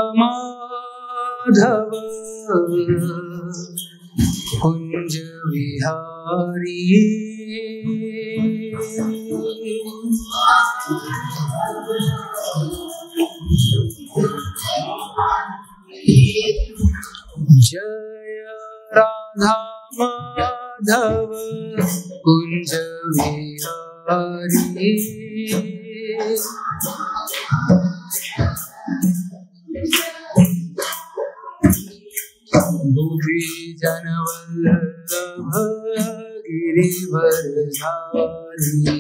माधव कुंज विहारी जय राधा माधव कुंज विहारी गोपी जनवल्लभ गिरिवरधारी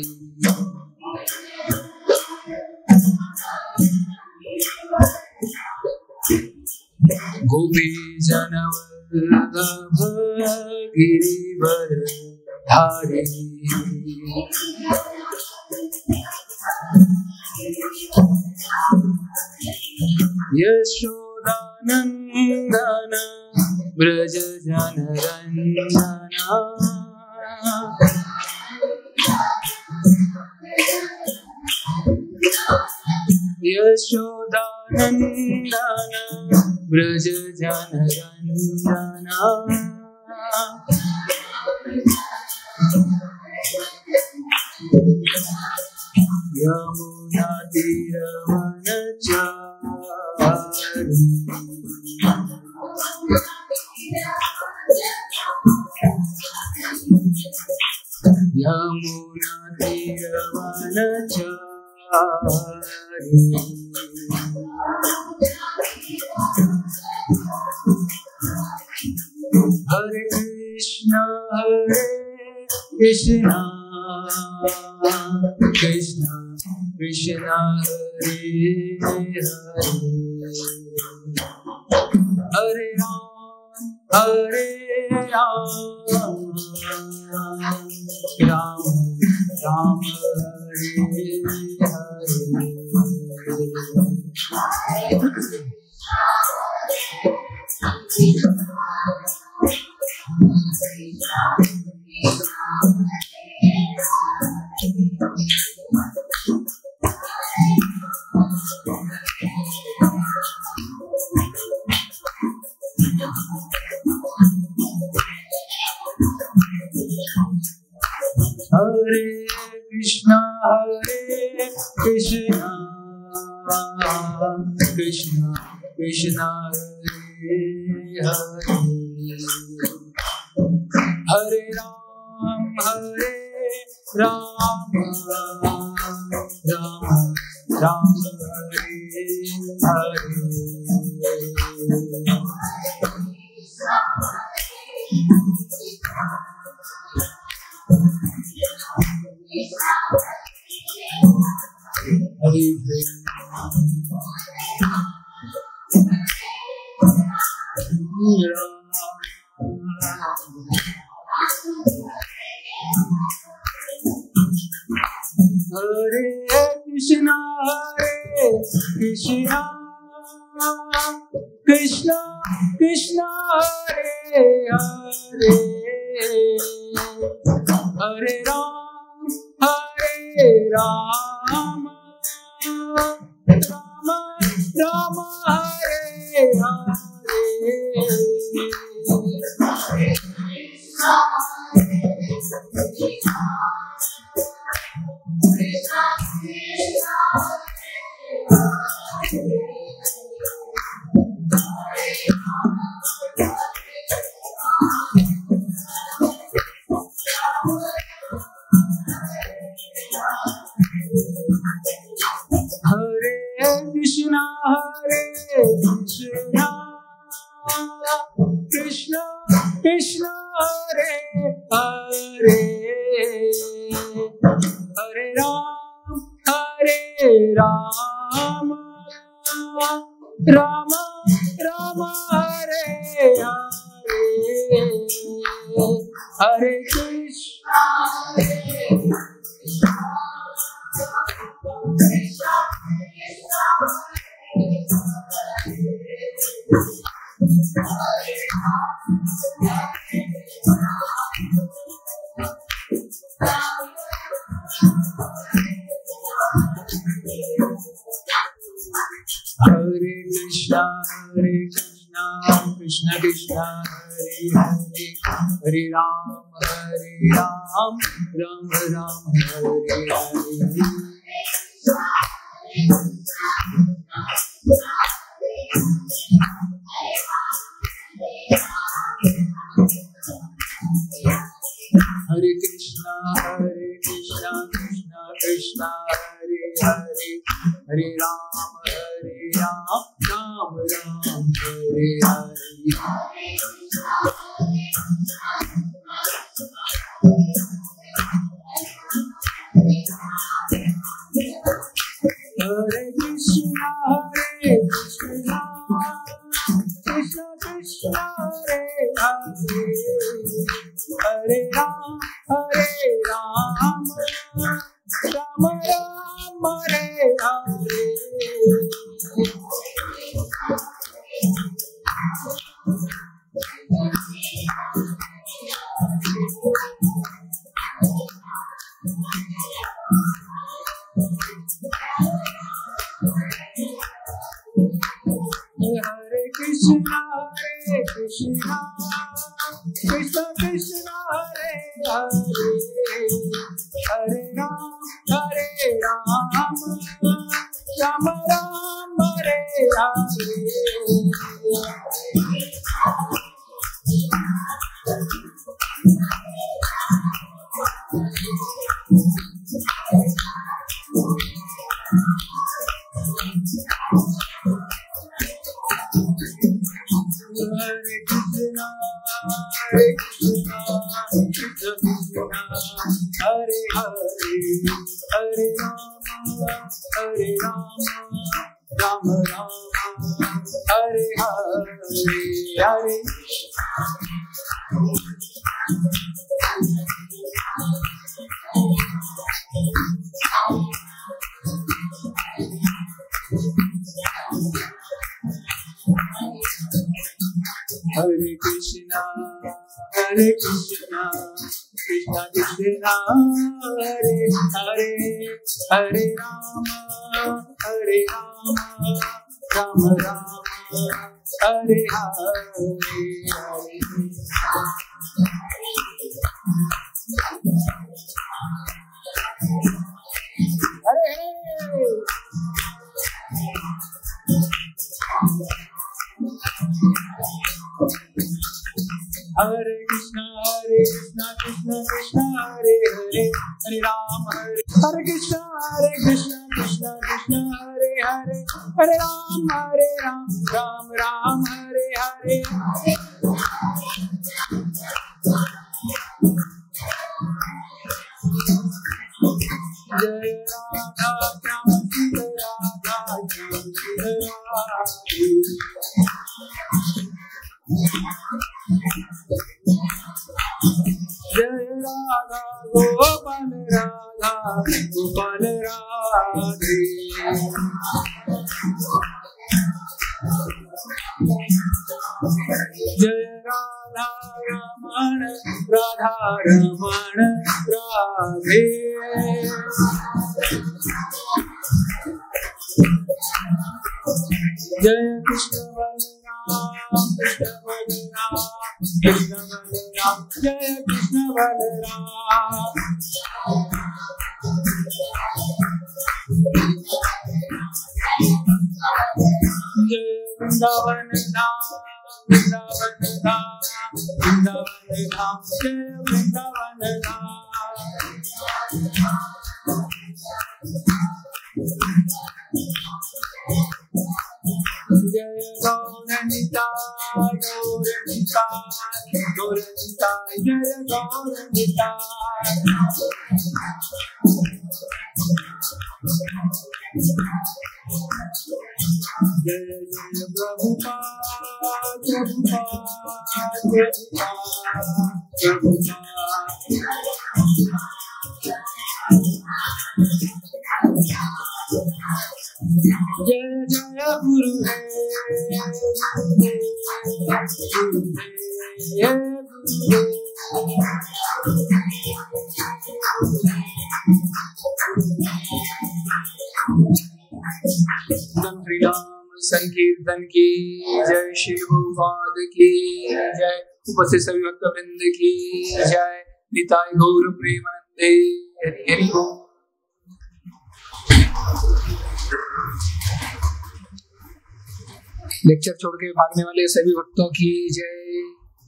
गोपी जनवल्लभ गिरिवरधारी यशोदानंदन ब्रज जनरंजना यशोदानंदन ब्रज जनरंजना यमुना तीरवनचारि यमुना तीरवनचारि हरे Krishna Krishna Krishna Krishna Hare Hare Hare Ram Ram Ram Hare Hare Krishna Krishna Krishna Krishna Hare Hare Ram Ram Ram Hare Hare Hare Krishna Krishna Krishna Hare Hare Hare Ram Ram Ram Hare Hare Hare Krishna Krishna Krishna Hare Hare Hare Ram Ram Ram Hare Hare Hare Krishna Hare Krishna Hare Krishna, Krishna Krishna Hare Hare, Hare Ram, Ram Ram Hare Hare. Hare Krishna, Krishna Krishna Hare Hare, Hare Ram, Ram Hare Hare. Hare Krishna, Krishna Krishna Hare Hare, Hare Ram, Ram Hare Hare. Hare Krishna, Krishna Krishna Hare Hare, Hare Ram, Ram Hare Hare. Hare Krishna, Krishna Krishna Hare Hare, Hare Ram, Ram Hare Hare. Hare Krishna, Krishna Krishna Hare Hare, Hare Ram, Ram Hare Hare. Hare Krishna, Krishna Krishna Hare Hare, Hare Ram, Hare Krishna, Krishna Krishna Hare Hare, Hare Ram, Ram Hare Hare. Jai Radha Shama Sita Radha Jai Radha Gopal Radha Gopal Radhe. Jai Radha Raman Radha Raman Radhe. Jai Krishna Balaram, Krishna Balaram, Krishna Balaram, Jai Krishna Balaram. Jai Vrindavan Dham, Vrindavan Dham, Vrindavan Dham, Jai Vrindavan Dham. Jai Gauranita, Gauranita, Gauranita, Jai Gauranita. Jai Jai Prabhupada, Prabhupada, Prabhupada. Jai Jai Guru Hai, Guru Hai, Guru Hai. संकीर्तन की जय, श्री प्रभुपाद की जय, उपस्थित सभी भक्त वृंद की जय, निताय गौर प्रेमानंदे, हरि हरि बोल। लेक्चर छोड़ के भागने वाले सभी भक्तों की जय।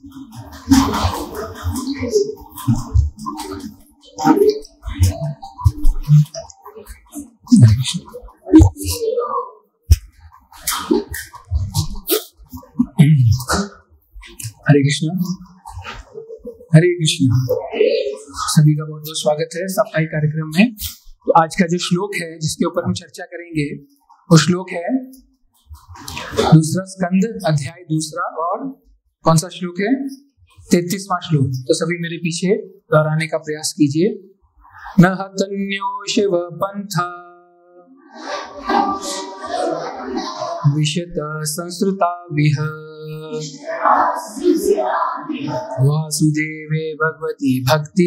हरे कृष्ण, हरे कृष्ण। सभी का बहुत बहुत स्वागत है साप्ताहिक कार्यक्रम में। तो आज का जो श्लोक है जिसके ऊपर हम चर्चा करेंगे वो श्लोक है दूसरा स्कंद अध्याय दूसरा, और कौन सा श्लोक है? 33वां श्लोक। तो सभी मेरे पीछे दोहराने का प्रयास कीजिए। न हतन्यो शिव पंथ विशत संस्कृता विह वासुदेवे भगवती भक्ति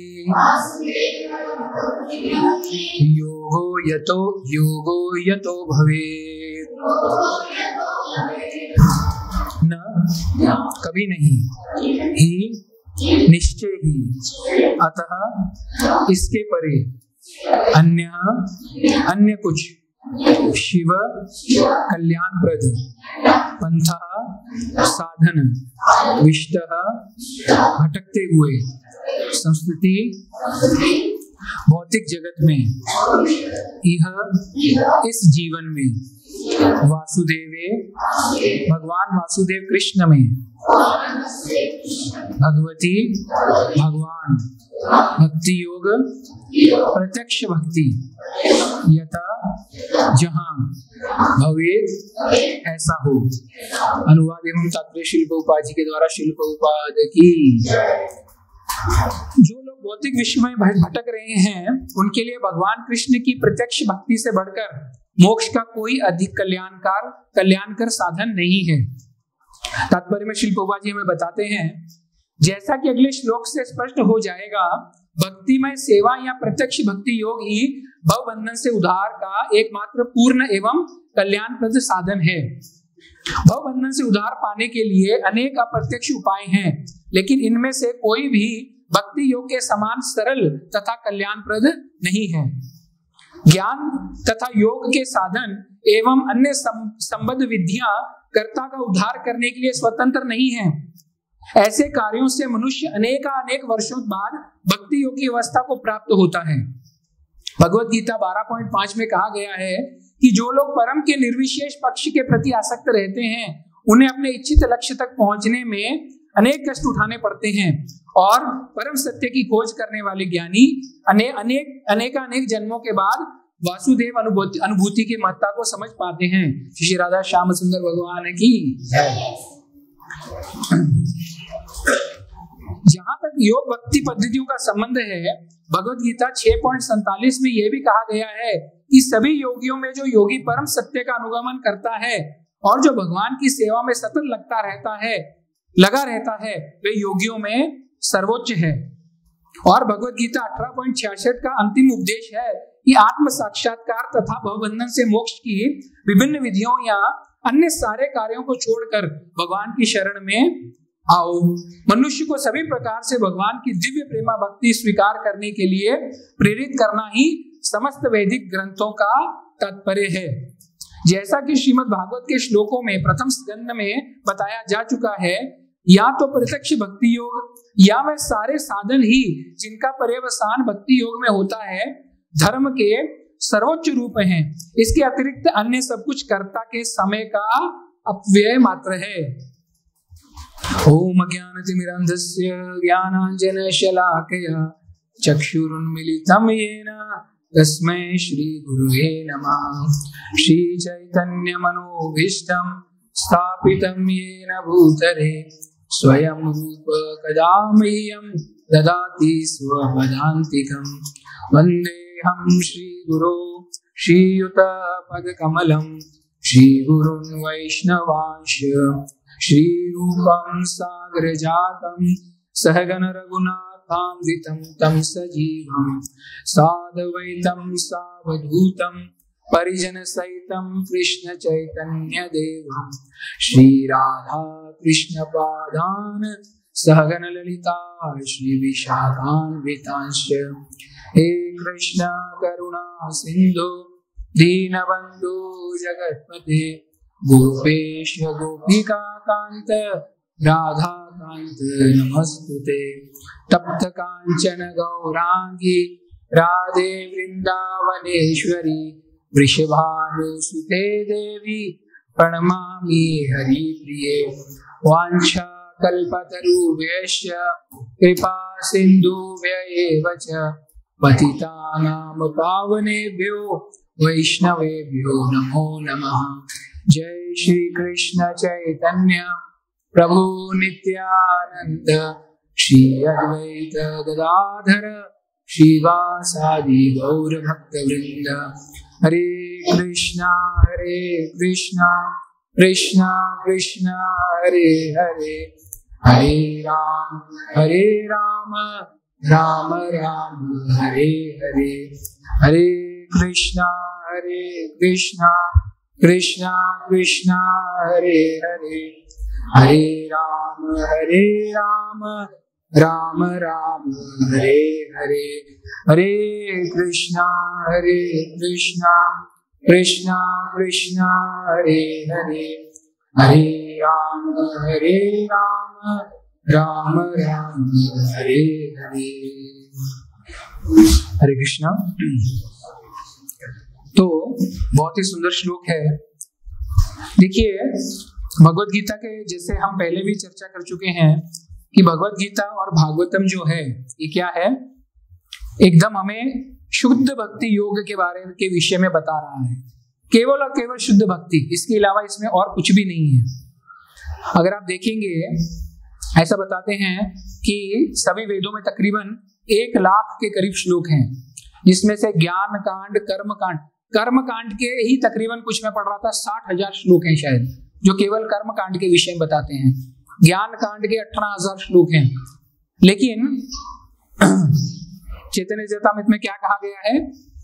योगो यतो भवेत्। न कभी नहीं, ही निश्चय ही, अतः इसके परे, अन्य कुछ, शिव कल्याणप्रद, पंथ साधन, विष्टः भटकते हुए, संस्कृति भौतिक जगत में, यह इस जीवन में, वासुदेवे भगवान वासुदेव कृष्ण में, भगवती भगवान, भक्ति योग प्रत्यक्ष भक्ति, यथा जहां भवेत् ऐसा हो। अनुवाद एवं तात्पर्य श्रील प्रभुपाद जी के द्वारा श्रील प्रभुपाद की। जो लोग भौतिक विश्व में भटक रहे हैं उनके लिए भगवान कृष्ण की प्रत्यक्ष भक्ति से बढ़कर मोक्ष का कोई अधिक कल्याणकर साधन नहीं है। तात्पर्य में श्रील प्रभुपाद जी हमें बताते हैं, जैसा कि अगले श्लोक से स्पष्ट हो जाएगा, भक्तिमय सेवा या प्रत्यक्ष भक्ति योग ही भवबंधन से उद्धार का एकमात्र पूर्ण एवं कल्याणप्रद साधन है। भवबंधन से उद्धार पाने के लिए अनेक अप्रत्यक्ष उपाय हैं, लेकिन इनमें से कोई भी भक्ति योग के समान सरल तथा कल्याणप्रद नहीं है। ज्ञान तथा योग के साधन एवं अन्य संबद्ध विधियां कर्ता का उद्धार करने के लिए स्वतंत्र नहीं है। ऐसे कार्यों से मनुष्य अनेक वर्षों बाद भक्ति योग की अवस्था को प्राप्त होता है। भगवत गीता 12.5 में कहा गया है कि जो लोग परम के निर्विशेष पक्ष के प्रति आसक्त रहते हैं उन्हें अपने इच्छित लक्ष्य तक पहुंचने में अनेक कष्ट उठाने पड़ते हैं, और परम सत्य की खोज करने वाले ज्ञानी अनेक जन्मों के बाद वासुदेव अनुभूति की महत्ता को समझ पाते हैं। श्री राधा श्याम सुंदर भगवान की जहां तक योग भक्ति पद्धतियों का संबंध है, भगवत गीता 6.47 में यह भी कहा गया है कि सभी योगियों में जो योगी परम सत्य का अनुगमन करता है और जो भगवान की सेवा में सतत लगा रहता है वे योगियों में सर्वोच्च है। और भगवत गीता 18.66 का अंतिम उपदेश है कि आत्म साक्षात्कार तथा भवबंधन से मोक्ष की विभिन्न विधियों या अन्य सारे कार्यों को छोड़कर भगवान की शरण में आओ। मनुष्य को सभी प्रकार से भगवान की दिव्य प्रेमा भक्ति स्वीकार करने के लिए प्रेरित करना ही समस्त वैदिक ग्रंथों का तात्पर्य है। जैसा कि श्रीमद् भागवत के श्लोकों में प्रथम स्कंद में बताया जा चुका है, या तो प्रत्यक्ष भक्ति योग या वह सारे साधन ही जिनका पर्यवसान भक्ति योग में होता है धर्म के सर्वोच्च रूप हैं। इसके अतिरिक्त अन्य सब कुछ कर्ता के समय का अपव्यय मात्र है। ओम अज्ञानतिमिरन्धस्य ज्ञानाञ्जनशलाकया चक्षुरुन्मीलितं येन तस्मै श्रीगुरुवे नमः। श्रीचैतन्यमनोभीष्टं स्थापितं येन भूतले स्वयं रूप कदा मह्यं ददाति स्वपदान्तिकं। वन्देऽहं श्रीगुरो श्रीयुतपदकमलं श्रीगुरुन् वैष्णवांश श्रीरूपं सागरजातं सहगण रघुनाथान्वितं तं सजीवं साद्वैतं सावधूतं परिजन सहितं कृष्ण चैतन्य देवं श्री राधा कृष्ण पादान सहगण ललिता श्री विशाखान्वितांश्च। हे कृष्ण करुणा सिंधु दीनबंधु जगत्पते गोपेश गोपिका कांत राधा कांत नमस्तुते। तप्त कांचन गौरांगी राधे वृंदावनेश्वरी वृषभानुसुते देवी प्रणमामि हरिप्रिये। वाञ्छा कल्पतरुभ्यश्च कृपा सिन्धुभ्य एव च पतितानां पावनेभ्यो वैष्णवेभ्यो नमो नमः। जय श्री कृष्ण चैतन्य प्रभु नित्यानंद श्री अद्वैत गदाधर श्रीवासादि गौर भक्त वृंद। हरे कृष्णा कृष्णा कृष्णा हरे हरे, हरे राम राम राम हरे हरे। हरे कृष्णा कृष्णा कृष्णा हरे हरे, हरे राम राम राम हरे हरे। हरे कृष्णा कृष्णा कृष्णा हरे हरे, हरे राम राम राम हरे हरे। हरे कृष्णा। तो बहुत ही सुंदर श्लोक है। देखिए, भगवत गीता के जैसे हम पहले भी चर्चा कर चुके हैं कि भगवत गीता और भागवतम जो है ये क्या है, एकदम हमें शुद्ध भक्ति योग के बारे के विषय में बता रहा है। केवल और केवल शुद्ध भक्ति, इसके अलावा इसमें और कुछ भी नहीं है। अगर आप देखेंगे, ऐसा बताते हैं कि सभी वेदों में तकरीबन 1 लाख के करीब श्लोक हैं, जिसमें से ज्ञान कांड कर्म कांड के ही तकरीबन, कुछ मैं पढ़ रहा था 60,000 श्लोक हैं शायद, जो केवल कर्म कांड के विषय में बताते हैं। ज्ञान कांड के 18,000 श्लोक हैं। लेकिन चैतन्य चरितामृत में क्या कहा गया है?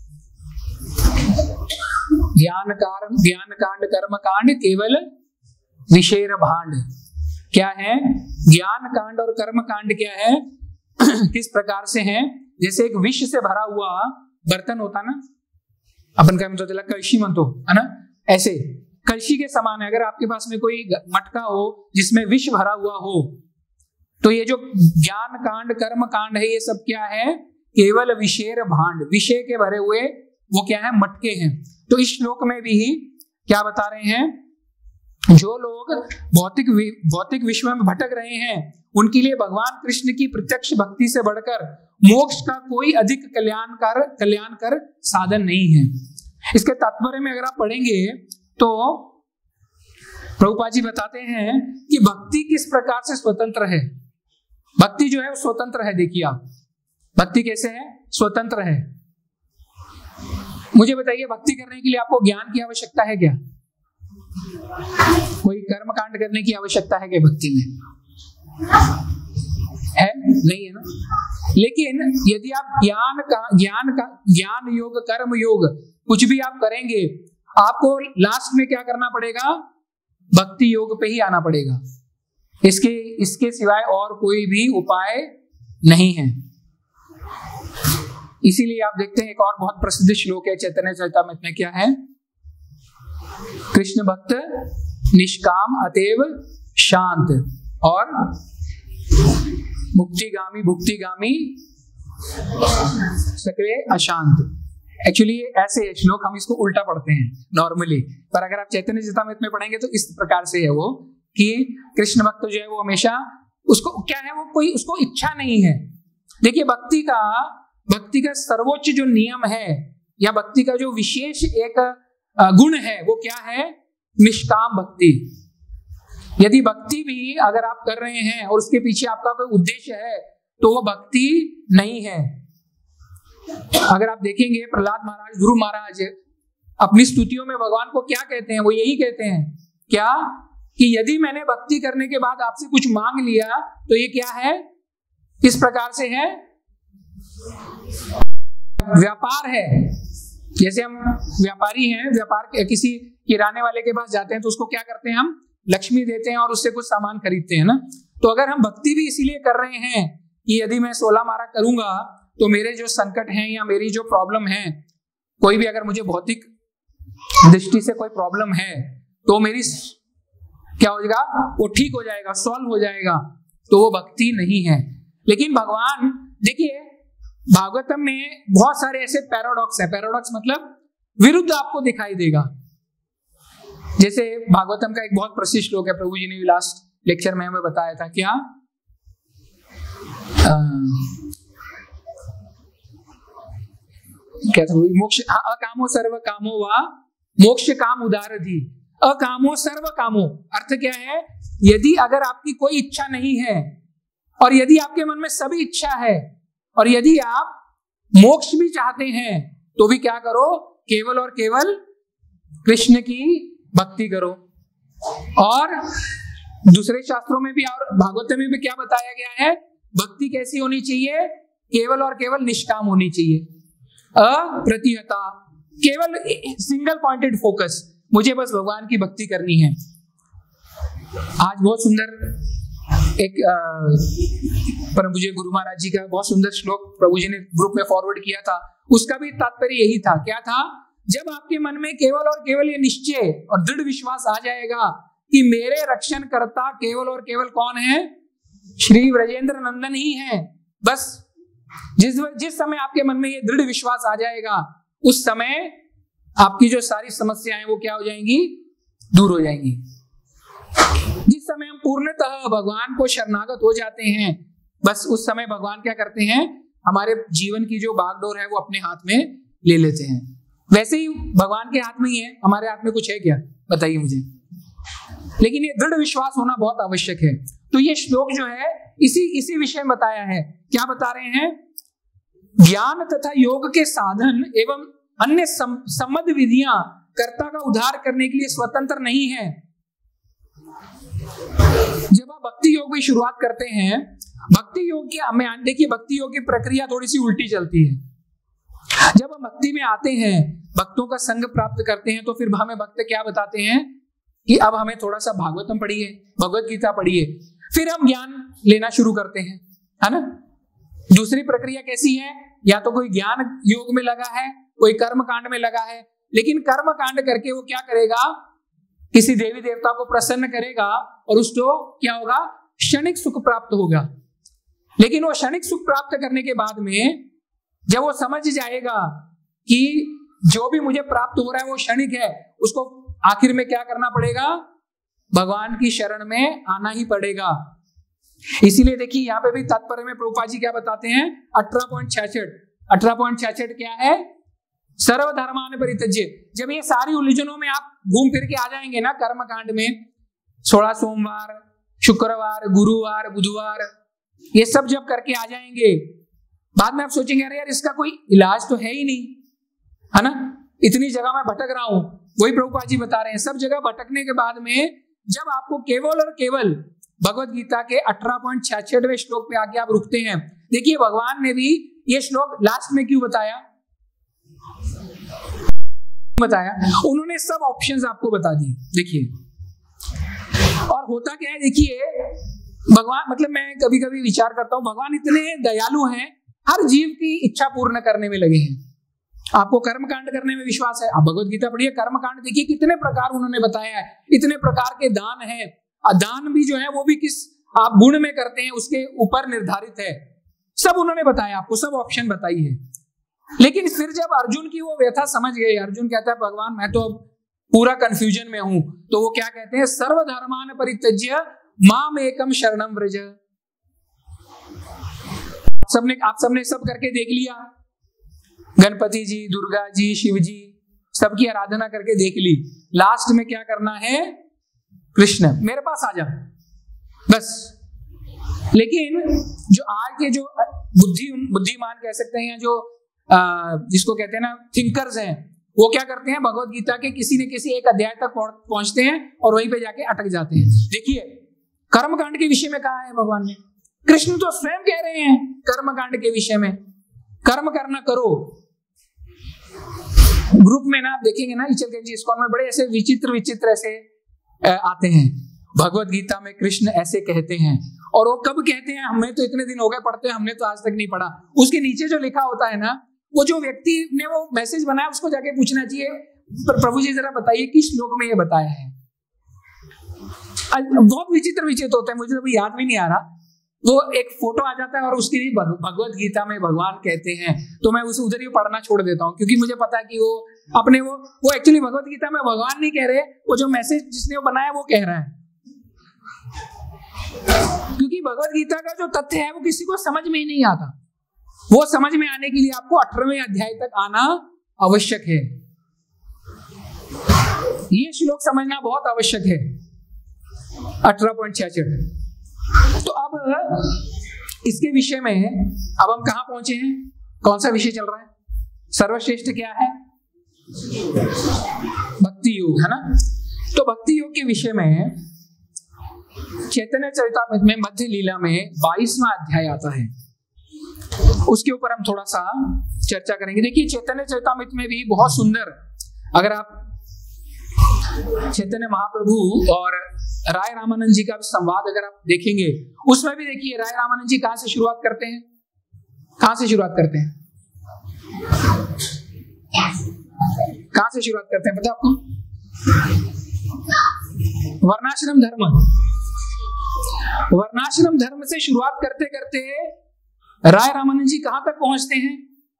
ज्ञान कांड कर्म कांड केवल विषेर भांड। क्या है? ज्ञान कांड और कर्म कांड क्या है, किस प्रकार से है? जैसे एक विष से भरा हुआ बर्तन होता ना, अपन क्या मतलब कलशी म्हणतो है ना, ऐसे कलशी के समान है। अगर आपके पास में कोई मटका हो जिसमें विष भरा हुआ हो, तो ये जो ज्ञान कांड कर्म कांड है, ये सब क्या है? केवल विषेर भांड, विषय के भरे हुए वो क्या है? मटके हैं। तो इस श्लोक में भी क्या बता रहे हैं? जो लोग भौतिक विश्व में भटक रहे हैं, उनके लिए भगवान कृष्ण की प्रत्यक्ष भक्ति से बढ़कर मोक्ष का कोई अधिक कल्याणकर साधन नहीं है। इसके तात्पर्य में अगर आप पढ़ेंगे तो प्रभुपाद जी बताते हैं कि भक्ति किस प्रकार से स्वतंत्र है। भक्ति जो है वो स्वतंत्र है। देखिए आप, भक्ति कैसे है? स्वतंत्र है। मुझे बताइए, भक्ति करने के लिए आपको ज्ञान की आवश्यकता है क्या? कोई कर्म कांड करने की आवश्यकता है क्या भक्ति में? है? नहीं है ना। लेकिन यदि आप ज्ञान योग कर्म योग कुछ भी आप करेंगे, आपको लास्ट में क्या करना पड़ेगा? भक्ति योग पे ही आना पड़ेगा। इसके सिवाय और कोई भी उपाय नहीं है। इसीलिए आप देखते हैं एक और बहुत प्रसिद्ध श्लोक है चैतन्य चरितामृत में, क्या है? कृष्ण भक्त निष्काम अतएव शांत और भुक्तिगामी सक्रिय अशांत। एक्चुअली ऐसे श्लोक हम इसको उल्टा पढ़ते हैं नॉर्मली, पर अगर आप चैतन्य चरितामृत में पढ़ेंगे तो इस प्रकार से है वो कि कृष्ण भक्त जो है वो हमेशा उसको क्या है, वो कोई उसको इच्छा नहीं है। देखिए, भक्ति का सर्वोच्च जो नियम है या भक्ति का जो विशेष एक गुण है वो क्या है? निष्काम भक्ति। यदि भक्ति भी अगर आप कर रहे हैं और उसके पीछे आपका कोई उद्देश्य है तो वो भक्ति नहीं है। अगर आप देखेंगे प्रहलाद महाराज, ध्रुव महाराज अपनी स्तुतियों में भगवान को क्या कहते हैं? वो यही कहते हैं क्या कि यदि मैंने भक्ति करने के बाद आपसे कुछ मांग लिया तो ये क्या है? किस प्रकार से है? व्यापार है। जैसे हम व्यापारी हैं, व्यापार किसी किराने वाले के पास जाते हैं तो उसको क्या करते हैं, हम लक्ष्मी देते हैं और उससे कुछ सामान खरीदते हैं ना। तो अगर हम भक्ति भी इसीलिए कर रहे हैं कि यदि मैं 16 माला करूंगा तो मेरे जो संकट हैं या मेरी जो प्रॉब्लम है, कोई भी अगर मुझे भौतिक दृष्टि से कोई प्रॉब्लम है तो मेरी क्या हो जाएगा, वो ठीक हो जाएगा, सॉल्व हो जाएगा, तो वो भक्ति नहीं है। लेकिन भगवान देखिए भागवतम में बहुत सारे ऐसे पैराडॉक्स है, पैराडॉक्स मतलब विरुद्ध आपको दिखाई देगा। जैसे भागवतम का एक बहुत प्रसिद्ध श्लोक है, प्रभु जी ने भी लास्ट लेक्चर में हमें बताया था, क्या क्या था, मोक्ष अकामो सर्व कामो वा मोक्ष काम उदारधि। अकामो सर्व कामो अर्थ क्या है, यदि अगर आपकी कोई इच्छा नहीं है और यदि आपके मन में सभी इच्छा है और यदि आप मोक्ष भी चाहते हैं तो भी क्या करो, केवल और केवल कृष्ण की भक्ति करो। और दूसरे शास्त्रों में भी और भागवत में भी क्या बताया गया है, भक्ति कैसी होनी चाहिए, केवल और केवल निष्काम होनी चाहिए, अप्रतिहता, केवल सिंगल पॉइंटेड फोकस, मुझे बस भगवान की भक्ति करनी है। आज बहुत सुंदर एक परम पूज्य गुरु महाराज जी का बहुत सुंदर श्लोक प्रभु जी ने ग्रुप में फॉरवर्ड किया था, उसका भी तात्पर्य यही था। क्या था, जब आपके मन में केवल और केवल ये निश्चय और दृढ़ विश्वास आ जाएगा कि मेरे रक्षण करता केवल और केवल कौन है, श्री ब्रजेंद्र नंदन ही है, बस जिस समय आपके मन में ये दृढ़ विश्वास आ जाएगा उस समय आपकी जो सारी समस्याएं हैं वो क्या हो जाएंगी, दूर हो जाएंगी। जिस समय हम पूर्णतः भगवान को शरणागत हो जाते हैं, बस उस समय भगवान क्या करते हैं, हमारे जीवन की जो बागडोर है वो अपने हाथ में ले लेते हैं। वैसे ही भगवान के हाथ में ही है, हमारे हाथ में कुछ है क्या, बताइए मुझे। लेकिन ये दृढ़ विश्वास होना बहुत आवश्यक है। तो ये श्लोक जो है इसी विषय में बताया है। क्या बता रहे हैं, ज्ञान तथा योग के साधन एवं अन्य सम्मत विधियां कर्ता का उद्धार करने के लिए स्वतंत्र नहीं है। जब आप भक्ति योग की शुरुआत करते हैं, भक्ति योग की हमें देखिए, भक्ति योग की प्रक्रिया थोड़ी सी उल्टी चलती है। जब हम भक्ति में आते हैं, भक्तों का संग प्राप्त करते हैं, तो फिर हमें भक्त क्या बताते हैं कि अब हमें थोड़ा सा भागवतम पढ़िए, भगवत गीता पढ़िए, फिर हम ज्ञान लेना शुरू करते हैं, है ना। दूसरी प्रक्रिया कैसी है, या तो कोई ज्ञान योग में लगा है, कोई कर्म कांड में लगा है, लेकिन कर्म कांड करके वो क्या करेगा, किसी देवी देवता को प्रसन्न करेगा और उसको क्या होगा, क्षणिक सुख प्राप्त होगा। लेकिन वो क्षणिक सुख प्राप्त करने के बाद में जब वो समझ जाएगा कि जो भी मुझे प्राप्त हो रहा है वो क्षणिक है, उसको आखिर में क्या करना पड़ेगा, भगवान की शरण में आना ही पड़ेगा। इसीलिए देखिए यहाँ पे भी तात्पर्य में प्रभुपाद जी क्या बताते हैं, 18.66 क्या है, सर्वधर्मान परित्यज्य। जब ये सारी उलझनों में आप घूम फिर के आ जाएंगे ना, कर्म कांड में 16 सोमवार, शुक्रवार, गुरुवार, बुधवार, ये सब जब करके आ जाएंगे, बाद में आप सोचेंगे अरे यार इसका कोई इलाज तो है ही नहीं, है ना, इतनी जगह मैं भटक रहा हूं। वही प्रभुपाद जी बता रहे हैं, सब जगह भटकने के बाद में जब आपको केवल और केवल भगवत गीता के 18.66वें श्लोक पे आके आप रुकते हैं। देखिए भगवान ने भी ये श्लोक लास्ट में क्यों बताया, उन्होंने सब ऑप्शंस आपको बता दिए। देखिए, और होता क्या है, देखिए भगवान, मतलब मैं कभी कभी विचार करता हूं, भगवान इतने दयालु हैं, हर जीव की इच्छा पूर्ण करने में लगे हैं। आपको कर्म कांड करने में विश्वास है, आप भगवत गीता पढ़िए, कर्म कांड देखिए कितने प्रकार उन्होंने बताया है, इतने प्रकार के दान हैं। दान भी जो है वो भी किस आप गुण में करते हैं उसके ऊपर निर्धारित है, सब उन्होंने बताया, आपको सब ऑप्शन बताई है। लेकिन फिर जब अर्जुन की वो व्यथा समझ गए, अर्जुन कहता है भगवान मैं तो अब पूरा कंफ्यूजन में हूं, तो वो क्या कहते हैं, सर्वधर्मान परित्यज्य माम एकम शरणम व्रज। आप सबने सब करके देख लिया, गणपति जी, दुर्गा जी, शिव जी, सबकी आराधना करके देख ली, लास्ट में क्या करना है, कृष्ण मेरे पास आ जा, बस। लेकिन जो आज के जो बुद्धिमान कह सकते हैं, जो जिसको कहते हैं ना थिंकर्स हैं, वो क्या करते हैं, भगवत गीता के किसी न किसी एक अध्याय तक पहुंचते हैं और वहीं पे जाके अटक जाते हैं। देखिए कर्मकांड के विषय में कहा है भगवान ने, कृष्ण तो स्वयं कह रहे हैं कर्मकांड के विषय में, कर्म करना करो, ग्रुप में ना आप देखेंगे ना, इचलकरंजी इस्कॉन में बड़े ऐसे विचित्र ऐसे आते हैं, भगवत गीता में कृष्ण ऐसे कहते हैं, और वो कब कहते हैं, हमें तो इतने दिन हो गए पढ़ते हैं, हमने तो आज तक नहीं पढ़ा। उसके नीचे जो लिखा होता है ना, वो जो व्यक्ति ने वो मैसेज बनाया उसको जाके पूछना चाहिए, प्रभु जी जरा बताइए किस श्लोक में ये बताया है। बहुत विचित्र होता है, मुझे तो याद भी नहीं आ रहा। वो एक फोटो आ जाता है और उसके लिए भगवत गीता में भगवान कहते हैं, तो मैं उसे उधर ही पढ़ना छोड़ देता हूँ, क्योंकि मुझे पता है कि वो अपने वो एक्चुअली भगवत गीता में भगवान नहीं कह रहे, वो जो मैसेज जिसने वो बनाया वो कह रहा है। क्योंकि भगवत गीता का जो तथ्य है वो किसी को समझ में ही नहीं आता। वो समझ में आने के लिए आपको 18वें अध्याय तक आना आवश्यक है। ये श्लोक समझना बहुत आवश्यक है, 18.66। तो अब इसके विषय में अब हम कहां पहुंचे हैं, कौन सा विषय चल रहा है? सर्वश्रेष्ठ क्या है? भक्ति योग, है ना। तो भक्ति योग के विषय में चैतन्य चरितामृत में मध्य लीला में 22वां अध्याय आता है, उसके ऊपर हम थोड़ा सा चर्चा करेंगे। देखिए चैतन्य चरितामृत में भी बहुत सुंदर, अगर आप चैतन्य महाप्रभु और राय रामानंद जी का संवाद अगर आप देखेंगे, उसमें भी देखिए राय रामानंद जी कहां से शुरुआत करते हैं, कहां से शुरुआत करते हैं, कहां से शुरुआत करते हैं पता आपको? वर्णाश्रम धर्म, वर्णाश्रम धर्म से शुरुआत करते करते राय रामानंद जी कहां तक पहुंचते हैं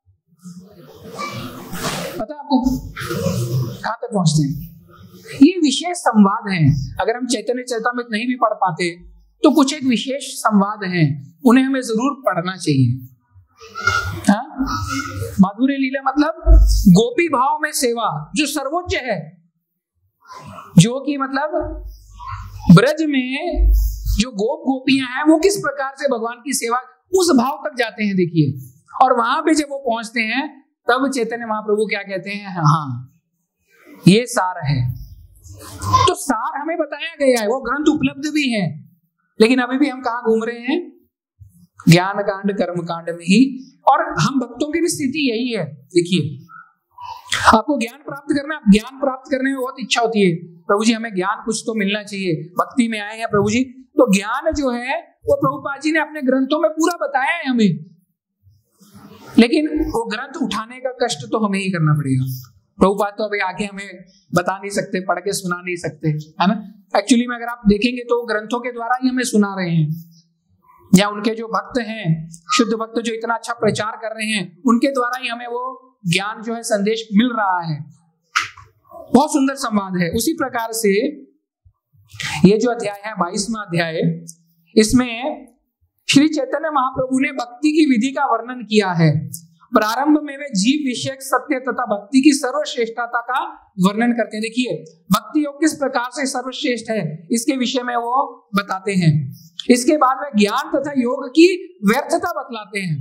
पता आपको? कहां तक पहुंचते हैं? ये विशेष संवाद हैं। अगर हम चैतन्य चरितामृत नहीं भी पढ़ पाते तो कुछ एक विशेष संवाद हैं, उन्हें हमें जरूर पढ़ना चाहिए। हाँ? माधुर्य लीला मतलब गोपी भाव में सेवा जो सर्वोच्च है, जो कि मतलब ब्रज में जो गोपियां हैं वो किस प्रकार से भगवान की सेवा उस भाव तक जाते हैं। देखिए, और वहां पे जब वो पहुंचते हैं तब चैतन्य महाप्रभु क्या कहते हैं? हाँ, ये सार है। तो सार हमें बताया गया है, वो ग्रंथ उपलब्ध भी है, लेकिन अभी भी हम कहां घूम रहे हैं? ज्ञान कांड कर्म कांड में ही। और हम भक्तों की भी स्थिति यही है। देखिए, आपको ज्ञान प्राप्त करना, ज्ञान प्राप्त करने में बहुत इच्छा होती है, प्रभु जी हमें ज्ञान कुछ तो मिलना चाहिए, भक्ति में आए हैं प्रभु जी, तो ज्ञान जो है वो प्रभुपाद जी ने अपने ग्रंथों में पूरा बताया है हमें, लेकिन वो ग्रंथ उठाने का कष्ट तो हमें ही करना पड़ेगा। प्रभुपाद तो अभी आके हमें बता नहीं सकते, पढ़ के सुना नहीं सकते, है ना। एक्चुअली में अगर आप देखेंगे तो ग्रंथों के द्वारा ही हमें सुना रहे हैं, या उनके जो भक्त हैं, शुद्ध भक्त जो इतना अच्छा प्रचार कर रहे हैं, उनके द्वारा ही हमें वो ज्ञान जो है संदेश मिल रहा है। बहुत सुंदर संवाद है। उसी प्रकार से ये जो अध्याय है 22वां अध्याय, इसमें श्री चैतन्य महाप्रभु ने भक्ति की विधि का वर्णन किया है। प्रारंभ में वे जीव विषयक सत्य तथा भक्ति की सर्वश्रेष्ठता का वर्णन करते हैं। देखिए, भक्ति योग किस प्रकार से सर्वश्रेष्ठ है इसके विषय में वो बताते हैं। इसके बाद वे ज्ञान तथा योग की व्यर्थता बतलाते हैं।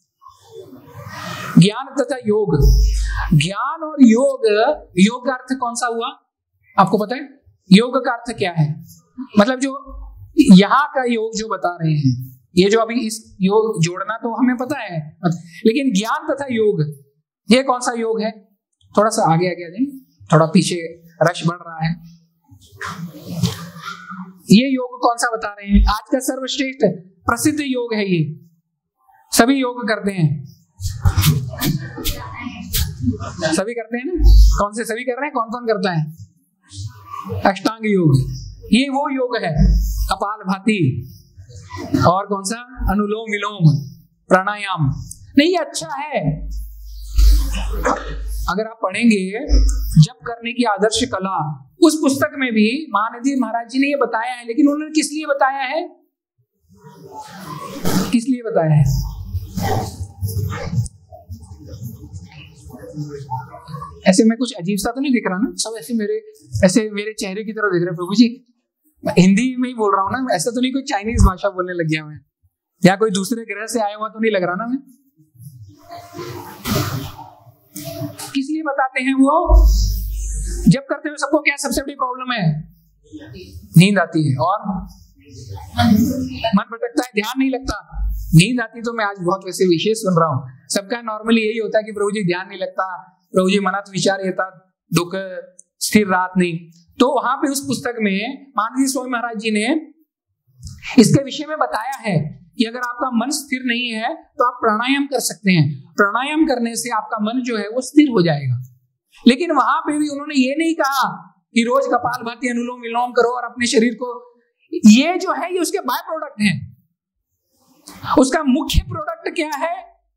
ज्ञान तथा योग, ज्ञान और योग, योग का अर्थ कौन सा हुआ आपको पता है? योग का अर्थ क्या है? मतलब जो यहाँ का योग जो बता रहे हैं, ये जो अभी इस योग जोड़ना तो हमें पता है, लेकिन ज्ञान तथा योग, ये कौन सा योग है? थोड़ा सा आगे आगे आ जाए, थोड़ा पीछे रश बढ़ रहा है। ये योग कौन सा बता रहे हैं? आज का सर्वश्रेष्ठ प्रसिद्ध योग है ये, सभी योग करते हैं, सभी करते हैं ना। कौन से सभी कर रहे हैं? कौन कौन करता है? अष्टांग योग, ये वो योग है। कपालभाति, और कौन सा? अनुलोम विलोम, प्राणायाम। नहीं, ये अच्छा है, अगर आप पढ़ेंगे जप करने की आदर्श कला, उस पुस्तक में भी महानिधि महाराज जी ने ये बताया है, लेकिन उन्होंने किस लिए बताया है? किस लिए बताया है? ऐसे मैं कुछ अजीब सा तो नहीं दिख रहा ना? सब ऐसे मेरे चेहरे की तरफ दिख रहे प्रभु जी। हिंदी में ही बोल रहा हूँ ना, ऐसा तो नहीं कोई चाइनीज भाषा बोलने लग गया मैं, या कोई दूसरे ग्रह से आया हुआ तो नहीं लग रहा ना मैं। किस लिए बताते हैं वो? जब करते हुए सबको क्या सबसे बड़ी प्रॉब्लम है? नींद आती है और मन भटकता है, ध्यान नहीं लगता। नींद आती तो मैं आज बहुत वैसे विशेष सुन रहा हूँ, सबका नॉर्मली यही होता है कि प्रभु जी ध्यान नहीं लगता, प्रभु जी मनात विचार येतात दुख स्थिर राहत नहीं। तो वहां पे उस पुस्तक में मानसी स्वामी महाराज जी ने इसके विषय में बताया है कि अगर आपका मन स्थिर नहीं है तो आप प्राणायाम कर सकते हैं, प्राणायाम करने से आपका मन जो है वो स्थिर हो जाएगा। लेकिन वहां पे भी उन्होंने ये नहीं कहा कि रोज कपालभाति अनुलोम विलोम करो और अपने शरीर को, ये जो है ये उसके बाय प्रोडक्ट हैं। उसका मुख्य प्रोडक्ट क्या है?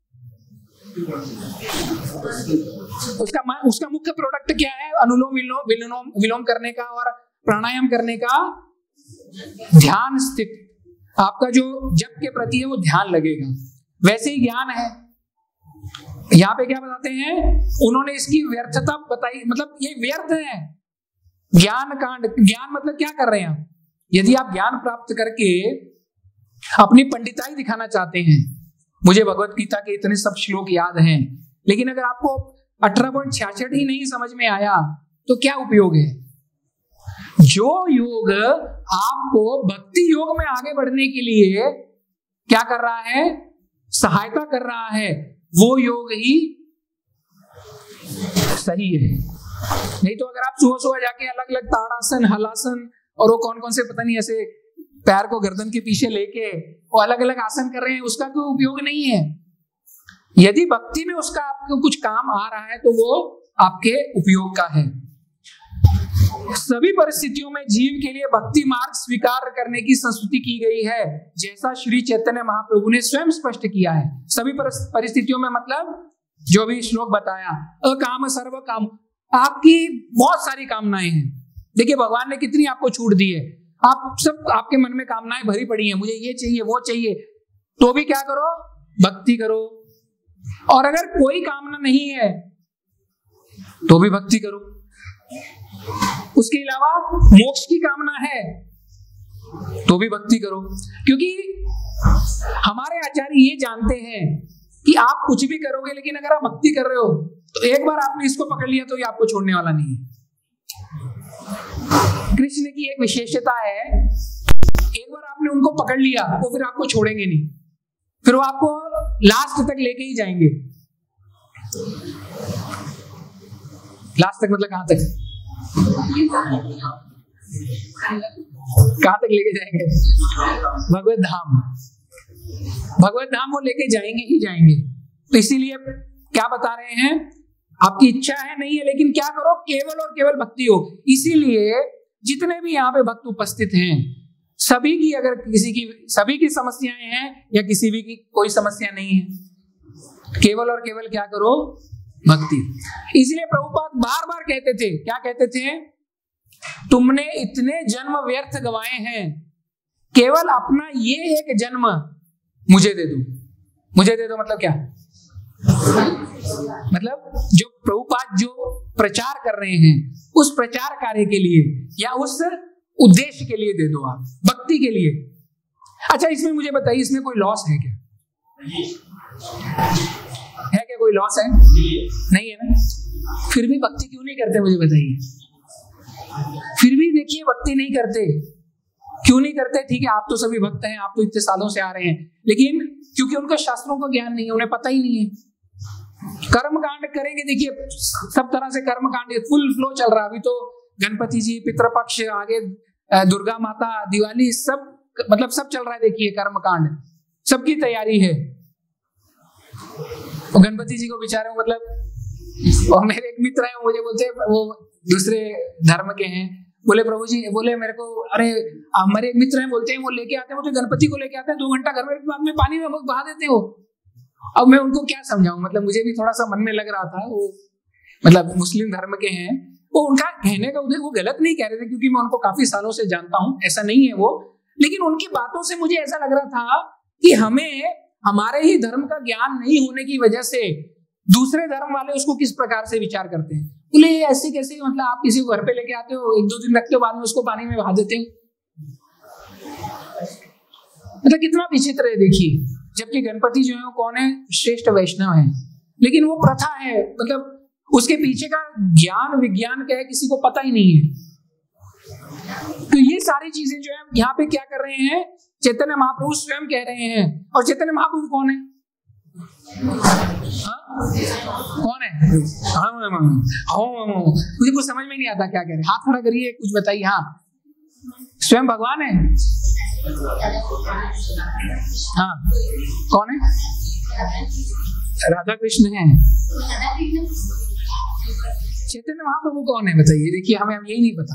उसका मुख्य प्रोडक्ट क्या है? अनुलोम विलोम करने का और प्राणायाम करने का ध्यान स्थित, आपका जो जप के प्रति है वो ध्यान लगेगा। वैसे ही ज्ञान है, यहाँ पे क्या बताते हैं उन्होंने, इसकी व्यर्थता बताई, मतलब ये व्यर्थ है ज्ञान कांड। ज्ञान मतलब क्या कर रहे हैं? यदि आप ज्ञान प्राप्त करके अपनी पंडिताई दिखाना चाहते हैं, मुझे भगवत गीता के इतने सब श्लोक याद हैं, लेकिन अगर आपको 18.66 ही नहीं समझ में आया तो क्या उपयोग है? जो योग आपको भक्ति योग में आगे बढ़ने के लिए क्या कर रहा है, सहायता कर रहा है, वो योग ही सही है। नहीं तो अगर आप सुबह सुबह जाके अलग अलग ताड़ासन, हलासन और वो कौन कौन से पता नहीं ऐसे पैर को गर्दन के पीछे लेके वो अलग अलग आसन कर रहे हैं, उसका कोई उपयोग नहीं है। यदि भक्ति में उसका आपको कुछ काम आ रहा है तो वो आपके उपयोग का है। सभी परिस्थितियों में जीव के लिए भक्ति मार्ग स्वीकार करने की संस्तुति की गई है, जैसा श्री चैतन्य महाप्रभु ने स्वयं स्पष्ट किया है। सभी परिस्थितियों में मतलब जो भी श्लोक बताया, अकाम सर्व काम, आपकी बहुत सारी कामनाएं हैं। देखिए भगवान ने कितनी आपको छूट दी है, आप सब आपके मन में कामनाएं भरी पड़ी हैं, मुझे ये चाहिए वो चाहिए, तो भी क्या करो, भक्ति करो। और अगर कोई कामना नहीं है तो भी भक्ति करो। उसके अलावा मोक्ष की कामना है तो भी भक्ति करो, क्योंकि हमारे आचार्य ये जानते हैं कि आप कुछ भी करोगे, लेकिन अगर आप भक्ति कर रहे हो तो एक बार आपने इसको पकड़ लिया तो ये आपको छोड़ने वाला नहीं है। कृष्ण की एक विशेषता है, एक बार आपने उनको पकड़ लिया तो फिर आपको छोड़ेंगे नहीं, फिर वो आपको लास्ट तक लेके ही जाएंगे। लास्ट तक मतलब कहां तक? कहां तक लेके जाएंगे? भगवत धाम। भगवत धाम वो लेके जाएंगे ही जाएंगे। तो इसीलिए क्या बता रहे हैं, आपकी इच्छा है नहीं है, लेकिन क्या करो, केवल और केवल भक्ति हो। इसीलिए जितने भी यहाँ पे भक्त उपस्थित हैं, सभी की अगर सभी की समस्याएं हैं या किसी भी की कोई समस्या नहीं है, केवल और केवल क्या करो, भक्ति। इसलिए प्रभुपाद बार बार कहते थे, क्या कहते थे, तुमने इतने जन्म व्यर्थ गंवाए हैं, केवल अपना ये एक जन्म मुझे दे दो। मुझे दे दो मतलब क्या? मतलब जो प्रभुपाद जो प्रचार कर रहे हैं उस प्रचार कार्य के लिए या उस उद्देश्य के लिए दे दो, आप भक्ति के लिए। अच्छा इसमें मुझे बताइए, इसमें कोई लॉस है क्या? है क्या कोई लॉस है? नहीं है ना? फिर भी भक्ति क्यों नहीं करते मुझे बताइए। फिर भी देखिए भक्ति नहीं करते, क्यों नहीं करते? ठीक है आप तो सभी भक्त हैं, आप तो इतने सालों से आ रहे हैं, लेकिन क्योंकि उनका शास्त्रों का ज्ञान नहीं है, उन्हें पता ही नहीं है। कर्म कांड करेंगे, देखिए सब तरह से कर्म कांड फुल फ्लो चल रहा है। अभी तो गणपति जी, पितृपक्ष, आगे दुर्गा माता, दिवाली, सब मतलब सब चल रहा है। देखिए कर्म कांड सबकी तैयारी है। तो गणपति जी को बेचारे मतलब, और मेरे एक मित्र है मुझे बोलते हैं, वो दूसरे धर्म के हैं, बोले प्रभु जी, बोले मेरे को, अरे हमारे एक मित्र हैं बोलते हैं, वो लेके आते हैं, वो तो गणपति को लेके आते हैं, 2 घंटा घर में बाद में पानी में बहा देते हैं वो। अब मैं उनको क्या समझाऊं, मतलब मुझे भी थोड़ा सा मन में लग रहा था। वो मतलब मुस्लिम धर्म के हैं, वो उनका कहने का उद्देश्य, वो गलत नहीं कह रहे थे क्योंकि मैं उनको काफी सालों से जानता हूं, ऐसा नहीं है वो, लेकिन उनकी बातों से मुझे ऐसा लग रहा था कि हमें हमारे ही धर्म का ज्ञान नहीं होने की वजह से दूसरे धर्म वाले उसको किस प्रकार से विचार करते हैं। बोले ऐसे कैसे, मतलब आप किसी को घर पे लेके आते हो, 1-2 दिन रखते हो, बाद में उसको पानी में बहा देते हो, मतलब कितना विचित्र है देखिए। जबकि गणपति जो है वो कौन है, श्रेष्ठ वैष्णव है, लेकिन वो प्रथा है, मतलब उसके पीछे का ज्ञान विज्ञान क्या है किसी को पता ही नहीं है। तो ये सारी चीजें जो है यहाँ पे क्या कर रहे हैं, चैतन्य महाप्रभु स्वयं कह रहे हैं। और चैतन्य महाप्रभु कौन है? कौन है? मुझे कुछ समझ में नहीं आता क्या कह रहे, हाथ खड़ा करिए, कुछ बताइए। हाँ, स्वयं भगवान है। हाँ, कौन है? राधा कृष्ण है। चैतन्य महाप्रभु कौन है बताइए? देखिए, हमें अब यही नहीं पता।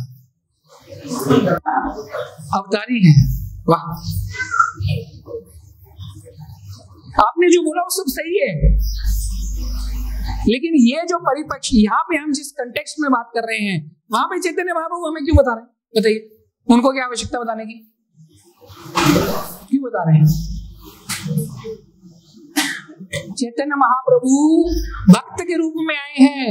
अवतारी है। वाह, आपने जो बोला वो सब सही है, लेकिन ये जो परिपक्ष यहाँ पे हम जिस कंटेक्स्ट में बात कर रहे हैं, वहां पे चैतन्य महाप्रभु हमें क्यों बता रहे हैं? बताइए, उनको क्या आवश्यकता बताने की? क्यों बता रहे हैं? चैतन्य महाप्रभु भक्त के रूप में आए हैं,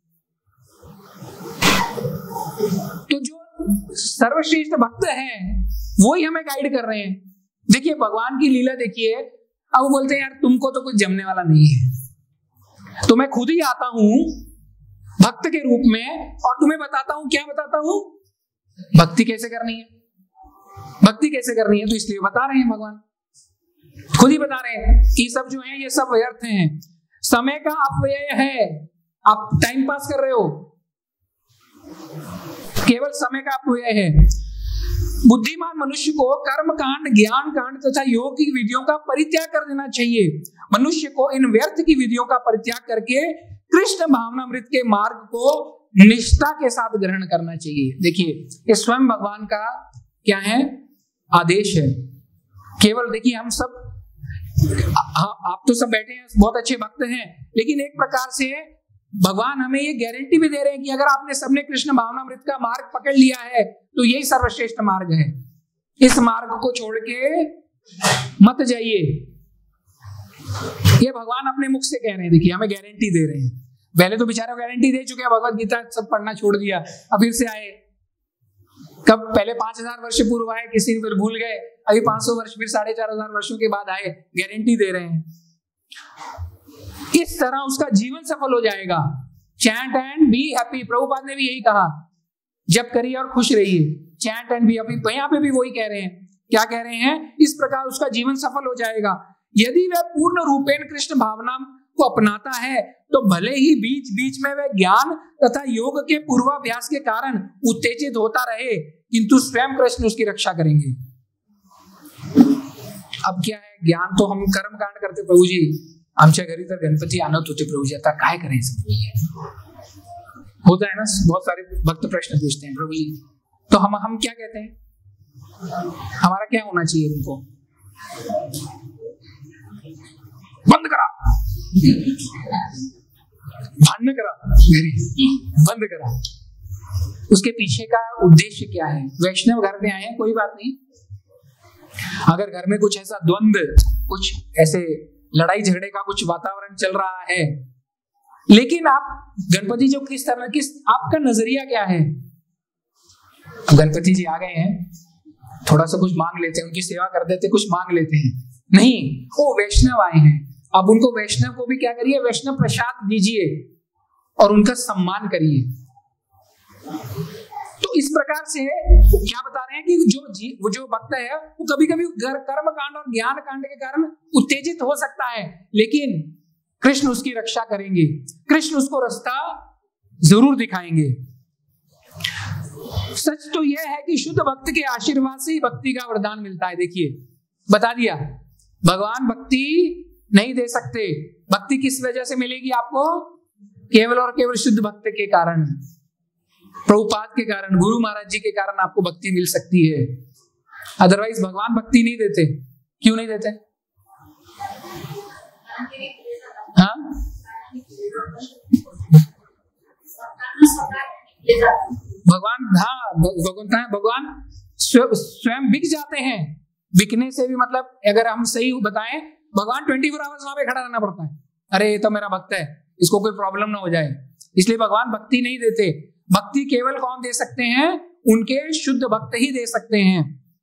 तो जो सर्वश्रेष्ठ भक्त हैं वो ही हमें गाइड कर रहे हैं। देखिए, भगवान की लीला देखिए। अब वो बोलते हैं यार तुमको तो कुछ जमने वाला नहीं है, तो मैं खुद ही आता हूं भक्त के रूप में और तुम्हें बताता हूं। क्या बताता हूं? भक्ति कैसे करनी है, भक्ति कैसे करनी है। तो इसलिए बता रहे हैं, भगवान खुद ही बता रहे हैं कि सब जो है ये सब व्यर्थ हैं, समय का अपव्यय है, आप टाइम पास कर रहे हो, केवल समय का अपव्यय है। बुद्धिमान मनुष्य को कर्म कांड, ज्ञान कांड तथा योग की विधियों का परित्याग कर देना चाहिए। मनुष्य को इन व्यर्थ की विधियों का परित्याग करके कृष्ण भावनामृत के मार्ग को निष्ठा के साथ ग्रहण करना चाहिए। देखिए, ये स्वयं भगवान का क्या है? आदेश है। केवल देखिए, हम सब आप तो सब बैठे हैं, बहुत अच्छे भक्त हैं, लेकिन एक प्रकार से भगवान हमें ये गारंटी भी दे रहे हैं कि अगर आपने सबने कृष्ण भावनामृत का मार्ग पकड़ लिया है तो यही सर्वश्रेष्ठ मार्ग है। इस मार्ग को छोड़ के मत जाइए। ये भगवान अपने मुख से कह रहे हैं। देखिए, हमें गारंटी दे रहे हैं। पहले तो बेचारे गारंटी दे चुके हैं, भगवत गीता सब पढ़ना छोड़ दिया, अब फिर से आए। कब? पहले 5000 वर्ष पूर्व आए, किसी ने फिर भूल गए, अभी 500 वर्ष, फिर 4500 वर्षों के बाद आए, गारंटी दे रहे हैं। इस तरह उसका जीवन सफल हो जाएगा। Chant and be happy, Prabhupada ने भी यही कहा, जब करिए और खुश रहिए, चैंट एंड बी हैप्पी। तो यहाँ पे भी वही कह रहे हैं। क्या कह रहे हैं? इस प्रकार उसका जीवन सफल हो जाएगा। यदि वह पूर्ण रूपेण कृष्ण भावना को अपनाता है तो भले ही बीच बीच में वह ज्ञान तथा योग के पूर्वाभ्यास के कारण उत्तेजित होता रहे, किंतु स्वयं कृष्ण उसकी रक्षा करेंगे। अब क्या है? ज्ञान तो हम कर्म कांड करते, प्रभु जी आमच्या घरी तर गणपती आणत होते, प्रभु जी आता काय करायचं? होता है ना, बहुत सारे भक्त प्रश्न पूछते हैं, प्रभु जी तो हम क्या कहते हैं? हमारा क्या होना चाहिए? उनको बंद करा, भांडन करा, बंद करा। उसके पीछे का उद्देश्य क्या है? वैष्णव घर में आए हैं, कोई बात नहीं, अगर घर में कुछ ऐसा द्वंद्व, कुछ ऐसे लड़ाई झगड़े का कुछ वातावरण चल रहा है, लेकिन आप गणपति जो किस तरह, किस आपका नजरिया क्या है? गणपति जी आ गए हैं, थोड़ा सा कुछ मांग लेते हैं, उनकी सेवा कर देते, कुछ मांग लेते हैं, नहीं, वो वैष्णव आए हैं, अब उनको वैष्णव को भी क्या करिए? वैष्णव प्रसाद दीजिए और उनका सम्मान करिए। तो इस प्रकार से क्या बता रहे हैं कि वो जो भक्त है वो कभी कभी कर्म कांड और ज्ञान कांड के कारण उत्तेजित हो सकता है, लेकिन कृष्ण उसकी रक्षा करेंगे, कृष्ण उसको रास्ता जरूर दिखाएंगे। सच तो यह है कि शुद्ध भक्त के आशीर्वाद से ही भक्ति का वरदान मिलता है। देखिए, बता दिया, भगवान भक्ति नहीं दे सकते। भक्ति किस वजह से मिलेगी आपको? केवल और केवल शुद्ध भक्त के कारण, प्रभुपाद के कारण, गुरु महाराज जी के कारण आपको भक्ति मिल सकती है। अदरवाइज भगवान भक्ति नहीं देते। क्यों नहीं देते? हाँ, भगवान, हाँ भगवान स्वयं बिक जाते हैं। बिकने से भी मतलब, अगर हम सही बताएं, भगवान 24 आवर्स वहां पे खड़ा रहना पड़ता है। अरे ये तो मेरा भक्त है, इसको कोई प्रॉब्लम ना हो जाए, इसलिए भगवान भक्ति नहीं देते। भक्ति केवल कौन दे सकते हैं? उनके शुद्ध भक्त ही दे सकते हैं।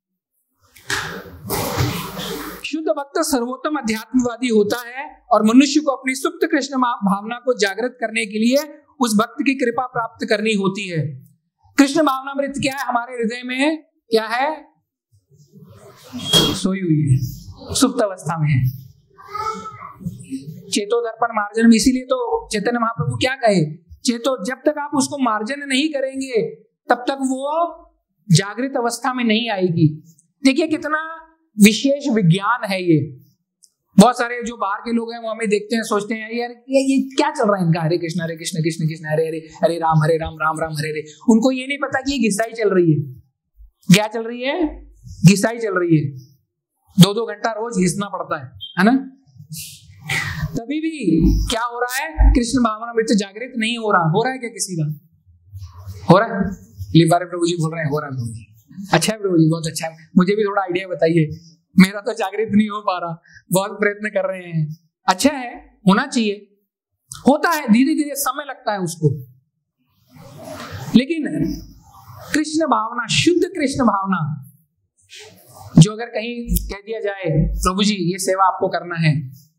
शुद्ध भक्त सर्वोत्तम अध्यात्मवादी होता है और मनुष्य को अपनी सुप्त कृष्ण भावना को जागृत करने के लिए उस भक्त की कृपा प्राप्त करनी होती है। कृष्ण भावनामृत क्या है? हमारे हृदय में क्या है? सोई हुई है, सुप्त अवस्था में है। चेतो दर्पण मार्जन, इसीलिए तो चैतन्य महाप्रभु क्या कहे, चेतो, जब तक आप उसको मार्जन नहीं करेंगे तब तक वो जागृत अवस्था में नहीं आएगी। देखिए कितना विशेष विज्ञान है ये। बहुत सारे जो बाहर के लोग हैं वो हमें देखते हैं, सोचते हैं यार ये क्या चल रहा है इनका, हरे कृष्ण कृष्ण कृष्ण हरे हरे, हरे राम राम राम हरे हरे। उनको ये नहीं पता कि ये घिसाई चल रही है। क्या चल रही है? घिसाई चल रही है। 2-2 घंटा रोज घिसना पड़ता है ना। तभी भी क्या हो रहा है, कृष्ण भावना में तो जागृत नहीं हो रहा है क्या किसी का? हो रहा है? लिबारे प्रभु जी बोल रहे हैं हो रहा है प्रभु जी। अच्छा है प्रभु जी, बहुत अच्छा है, मुझे भी थोड़ा आइडिया बताइए, मेरा तो जागृत नहीं हो पा रहा, बहुत प्रयत्न कर रहे हैं। अच्छा है, होना चाहिए, होता है, धीरे धीरे समय लगता है उसको। लेकिन कृष्ण भावना, शुद्ध कृष्ण भावना, जो अगर कहीं कह दिया जाए प्रभु जी ये सेवा आपको करना है,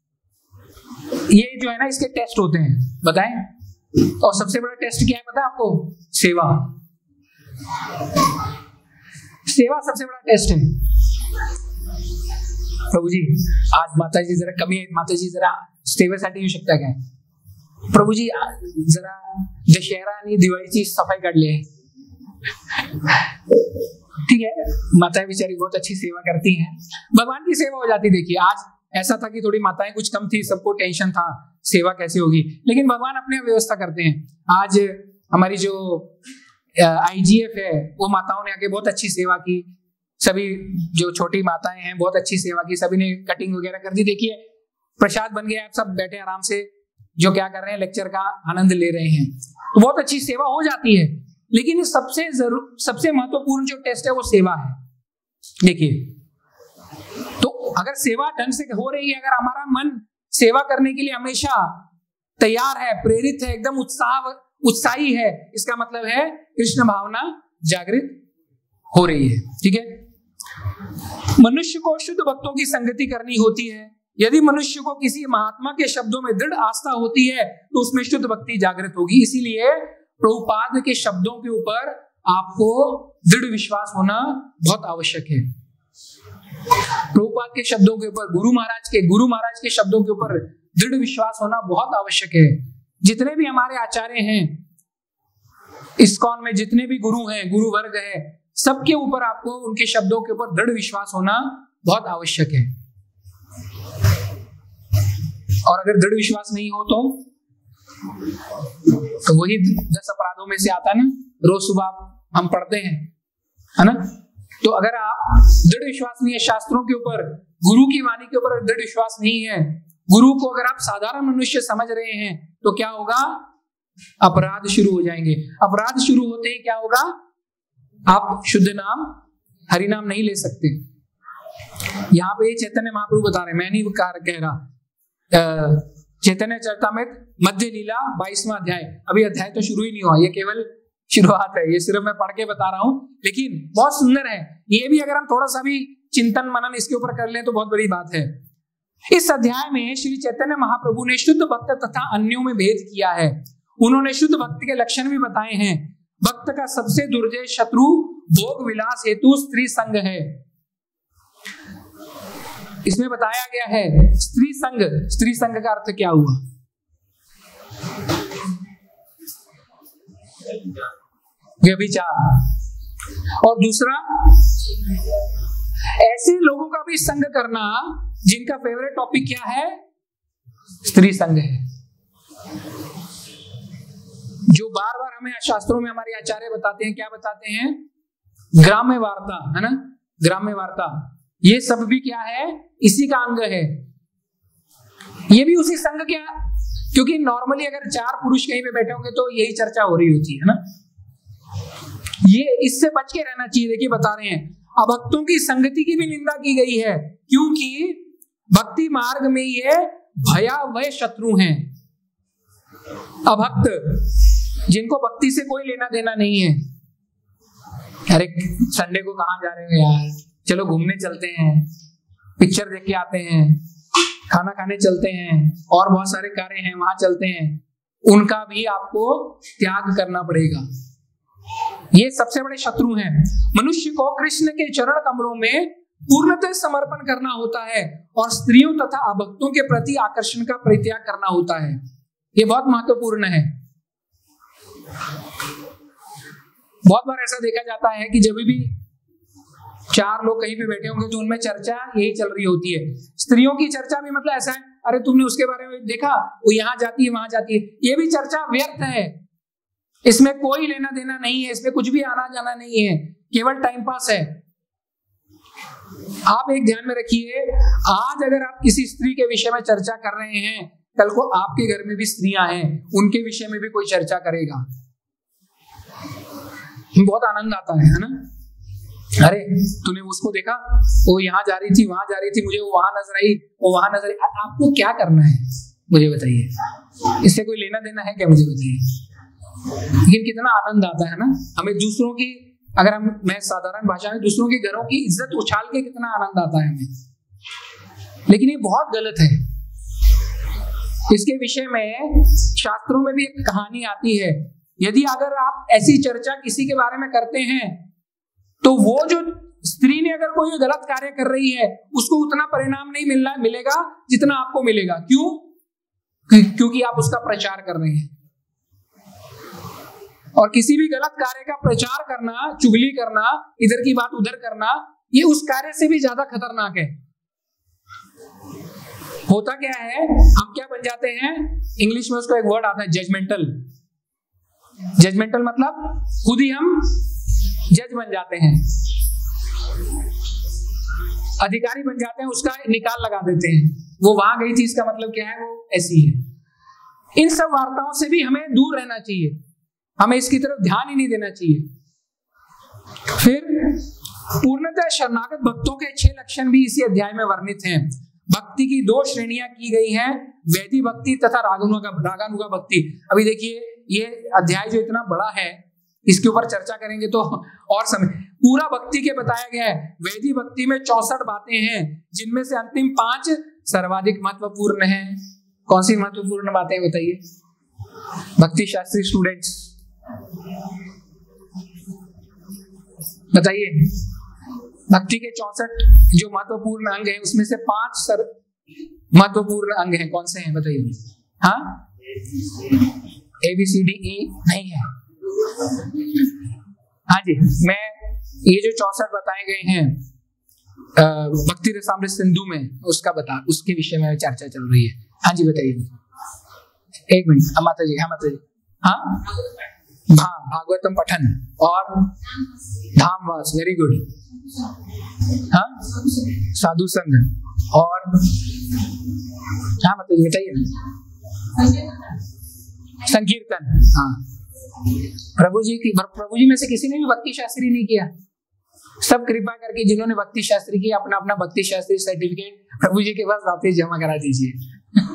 ये जो है ना इसके टेस्ट होते हैं, बताएं। और सबसे बड़ा टेस्ट क्या है पता है आपको? सेवा। सेवा सबसे बड़ा टेस्ट है। प्रभु जी आज माता जी जरा कमी है, माता जी जरा सेवेसाठी येऊ शकता काय? प्रभु जी जरा दशहरा आणि दिवाळीची सफाई काढली है। ठीक है, माताएं बेचारी बहुत अच्छी सेवा करती हैं, भगवान की सेवा हो जाती। देखिए आज ऐसा था कि थोड़ी माताएं कुछ कम थी, सबको टेंशन था सेवा कैसे होगी, लेकिन भगवान अपने व्यवस्था करते हैं। आज हमारी जो IGF है वो माताओं ने आके बहुत अच्छी सेवा की, सभी जो छोटी माताएं हैं बहुत अच्छी सेवा की, सभी ने कटिंग वगैरह कर दी। देखिए प्रसाद बन गया, आप सब बैठे आराम से जो क्या कर रहे हैं, लेक्चर का आनंद ले रहे हैं, तो बहुत अच्छी सेवा हो जाती है। लेकिन सबसे महत्वपूर्ण जो टेस्ट है वो सेवा है। देखिए तो अगर सेवा ढंग से हो रही है, अगर हमारा मन सेवा करने के लिए हमेशा तैयार है, प्रेरित है, एकदम उत्साही है, इसका मतलब है कृष्ण भावना जागृत हो रही है। ठीक है। मनुष्य को शुद्ध भक्तों की संगति करनी होती है। यदि मनुष्य को किसी महात्मा के शब्दों में दृढ़ आस्था होती है तो उसमें शुद्ध भक्ति जागृत होगी। इसीलिए प्रभुपाद के शब्दों के ऊपर आपको दृढ़ विश्वास होना बहुत आवश्यक है। प्रभुपाद के शब्दों के ऊपर, गुरु महाराज के शब्दों के ऊपर दृढ़ विश्वास होना बहुत आवश्यक है। जितने भी हमारे आचार्य हैं, इस्कॉन में जितने भी गुरु हैं, गुरु वर्ग है, सबके ऊपर आपको उनके शब्दों के ऊपर दृढ़ विश्वास होना बहुत आवश्यक है। और अगर दृढ़ विश्वास नहीं हो तो वही 10 अपराधों में से आता है ना, रोज सुबह हम पढ़ते हैं, है ना। तो अगर आप दृढ़ विश्वास नहीं है शास्त्रों के ऊपर, गुरु की वाणी के ऊपर दृढ़ विश्वास नहीं है, गुरु को अगर आप साधारण मनुष्य समझ रहे हैं, तो क्या होगा? अपराध शुरू हो जाएंगे। अपराध शुरू होते ही क्या होगा? आप शुद्ध नाम, हरि नाम नहीं ले सकते। यहाँ पे चैतन्य महाप्रभु बता रहे, मैं नहीं कह रहा, चैतन्य चरितामृत मध्य लीला 22वां अध्याय, अभी अध्याय तो शुरू ही नहीं हुआ, ये केवल शुरुआत है, ये सिर्फ मैं पढ़ के बता रहा हूं, लेकिन बहुत सुंदर है। ये भी अगर हम थोड़ा सा भी चिंतन मनन इसके ऊपर कर लें तो बहुत बड़ी बात है। इस अध्याय में श्री चैतन्य महाप्रभु ने शुद्ध भक्त तथा अन्यों में भेद किया है। उन्होंने शुद्ध भक्त के लक्षण भी बताए हैं। भक्त का सबसे दुर्जय शत्रु भोग विलास हेतु स्त्री संग है। इसमें बताया गया है स्त्री संग। स्त्री संग का अर्थ क्या हुआ? व्यभिचार। और दूसरा, ऐसे लोगों का भी संग करना जिनका फेवरेट टॉपिक क्या है? स्त्री संग है। जो बार बार हमें शास्त्रों में हमारे आचार्य बताते हैं, क्या बताते हैं? ग्राम्य वार्ता, है ना, ग्राम्य वार्ता, ये सब भी क्या है? इसी का अंग है। ये भी उसी संग क्या, क्योंकि नॉर्मली अगर 4 पुरुष कहीं पे बैठे होंगे तो यही चर्चा हो रही होती है ना। ये इससे बच के रहना चाहिए। देखिए बता रहे हैं, अभक्तों की संगति की भी निंदा की गई है, क्योंकि भक्ति मार्ग में ये भयावह शत्रु हैं। अभक्त, जिनको भक्ति से कोई लेना देना नहीं है। अरे संडे को कहाँ जा रहे हो यार, चलो घूमने चलते हैं, पिक्चर देख के आते हैं, खाना खाने चलते हैं, और बहुत सारे कार्य हैं वहां चलते हैं, उनका भी आपको त्याग करना पड़ेगा। ये सबसे बड़े शत्रु हैं। मनुष्य को कृष्ण के चरण कमलों में पूर्णतः समर्पण करना होता है और स्त्रियों तथा अभक्तों के प्रति आकर्षण का परित्याग करना होता है। ये बहुत महत्वपूर्ण है। बहुत बार ऐसा देखा जाता है कि जब भी चार लोग कहीं पे बैठे होंगे तो उनमें चर्चा यही चल रही होती है। स्त्रियों की चर्चा भी मतलब ऐसा है, अरे तुमने उसके बारे में देखा, वो यहाँ जाती है वहां जाती है। ये भी चर्चा व्यर्थ है, इसमें कोई लेना देना नहीं है, इसमें कुछ भी आना जाना नहीं है, केवल टाइम पास है। आप एक ध्यान में रखिए, आज अगर आप किसी स्त्री के विषय में चर्चा कर रहे हैं, कल को आपके घर में भी स्त्रियां हैं, उनके विषय में भी कोई चर्चा करेगा, बहुत आनंद आता है ना। अरे तूने उसको देखा, वो यहाँ जा रही थी वहां जा रही थी, मुझे वो वहां नजर आई, वो वहां नजर आई। आपको क्या करना है मुझे बताइए, इससे कोई लेना देना है क्या, मुझे बताइए। लेकिन कितना आनंद आता है ना हमें दूसरों की, अगर मैं साधारण भाषा में दूसरों के घरों की इज्जत उछाल के कितना आनंद आता है हमें। लेकिन ये बहुत गलत है। इसके विषय में शास्त्रों में भी एक कहानी आती है, यदि अगर आप ऐसी चर्चा किसी के बारे में करते हैं तो वो जो स्त्री ने अगर कोई गलत कार्य कर रही है उसको उतना परिणाम नहीं मिलेगा जितना आपको मिलेगा। क्यों? क्योंकि आप उसका प्रचार कर रहे हैं। और किसी भी गलत कार्य का प्रचार करना, चुगली करना, इधर की बात उधर करना, ये उस कार्य से भी ज्यादा खतरनाक है। होता क्या है, हम क्या बन जाते हैं, इंग्लिश में उसका एक वर्ड आता है जजमेंटल। जजमेंटल मतलब खुद ही हम जज बन जाते हैं, अधिकारी बन जाते हैं, उसका निकाल लगा देते हैं। वो वहां गई थी, इसका मतलब क्या है, वो ऐसी है। इन सब वार्ताओं से भी हमें दूर रहना चाहिए, हमें इसकी तरफ ध्यान ही नहीं देना चाहिए। फिर पूर्णतः शरणागत भक्तों के 6 लक्षण भी इसी अध्याय में वर्णित हैं। भक्ति की 2 श्रेणियां की गई हैं, वैदिक भक्ति तथा रागानुगा भक्ति। अभी देखिए ये अध्याय जो इतना बड़ा है, इसके ऊपर चर्चा करेंगे तो और समय। पूरा भक्ति के बताया गया है। वैदिक भक्ति में 64 बातें हैं, जिनमें से अंतिम 5 सर्वाधिक महत्वपूर्ण हैं। कौन सी महत्वपूर्ण बातें बताइए भक्ति शास्त्री स्टूडेंट्स, बताइए। भक्ति के 64 जो महत्वपूर्ण अंग हैं, उसमें से 5 महत्वपूर्ण अंग हैं। कौन से हैं बताइए? हाँ, ABCDE नहीं है। हाँ जी, मैं ये जो 64 बताए गए हैं भक्ति रसामृत सिंधु में, उसके विषय में चर्चा चल रही है। हाँ जी बताइए। 1 मिनट माता जी। हाँ माता जी। हाँ, भागवतम पठन और धामवास, वेरी गुड। हाँ, साधु संग और हाँ माता जी बताइए। संकीर्तन। हाँ, प्रभु जी में से किसी ने भी भक्ति शास्त्री नहीं किया? सब कृपा करके जिन्होंने भक्ति शास्त्री किया, अपना अपना भक्ति शास्त्री सर्टिफिकेट प्रभु जी के पास वापस जमा करा दीजिए।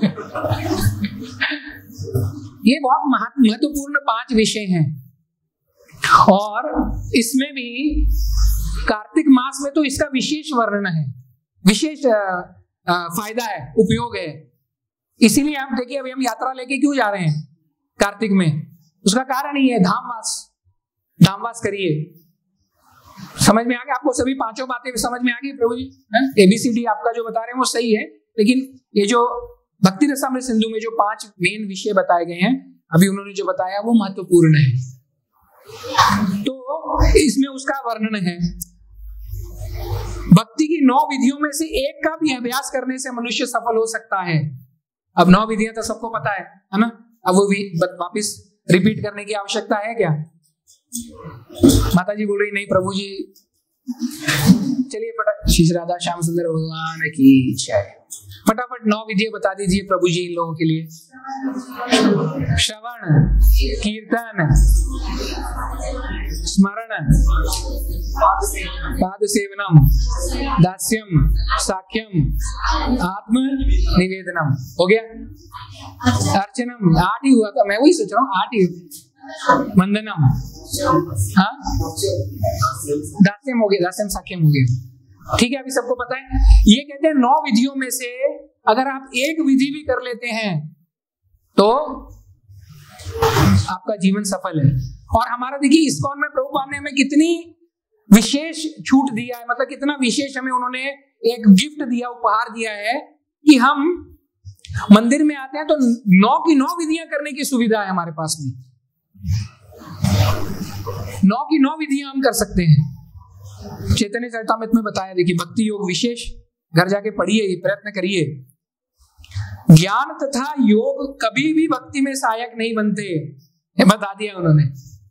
ये बहुत महत्वपूर्ण 5 विषय हैं, और इसमें भी कार्तिक मास में तो इसका विशेष वर्णन है, विशेष फायदा है, उपयोग है। इसीलिए आप देखिए, अभी हम यात्रा लेके क्यों जा रहे हैं कार्तिक में, उसका कारण ही है धामवास करिए। समझ में आ गया आपको? सभी 5 बातें समझ में आ गई प्रभु जी? ABCD आपका जो बता रहे हैं वो सही है, लेकिन ये जो भक्ति रसामृत सिंधु में जो 5 मेन विषय बताए गए हैं, अभी उन्होंने जो बताया वो महत्वपूर्ण है। तो इसमें उसका वर्णन है। भक्ति की 9 विधियों में से एक का भी अभ्यास करने से मनुष्य सफल हो सकता है। अब 9 विधियां तो सबको पता है ना? अब वो भी वापिस रिपीट करने की आवश्यकता है क्या? माता जी बोल रही नहीं प्रभु जी। चलिए फटाफट, श्री राधा श्याम सुंदर भगवान की जय। फटाफट 9 विधियां बता दीजिए प्रभु जी इन लोगों के लिए। श्रवण, कीर्तन, स्मरण, पाद सेवनम, दास्यम, साख्यम, आत्म निवेदनम। हो गया? अर्चनम 8 ही हुआ था, मैं वही सोच रहा हूँ 8 ही। वंदनम, हाँ, दास्यम हो गया, दास्यम साख्यम हो गया। ठीक है, अभी सबको पता है। ये कहते हैं 9 विधियों में से अगर आप एक विधि भी कर लेते हैं तो आपका जीवन सफल है। और हमारा देखिए इस्कॉन में प्रभुपाद ने हमें कितनी विशेष छूट दिया है, मतलब कितना विशेष हमें उन्होंने एक गिफ्ट दिया, उपहार दिया है कि हम मंदिर में आते हैं तो 9 की 9 विधियां करने की सुविधा है हमारे पास में। 9 की 9 विधियां हम कर सकते हैं। चैतन्य चरितामृत में बताया, देखिए भक्ति योग विशेष, घर जाके पढ़िए, प्रयत्न करिए। ज्ञान तथा योग कभी भी भक्ति में सहायक नहीं बनते, ये बता दिया उन्होंने।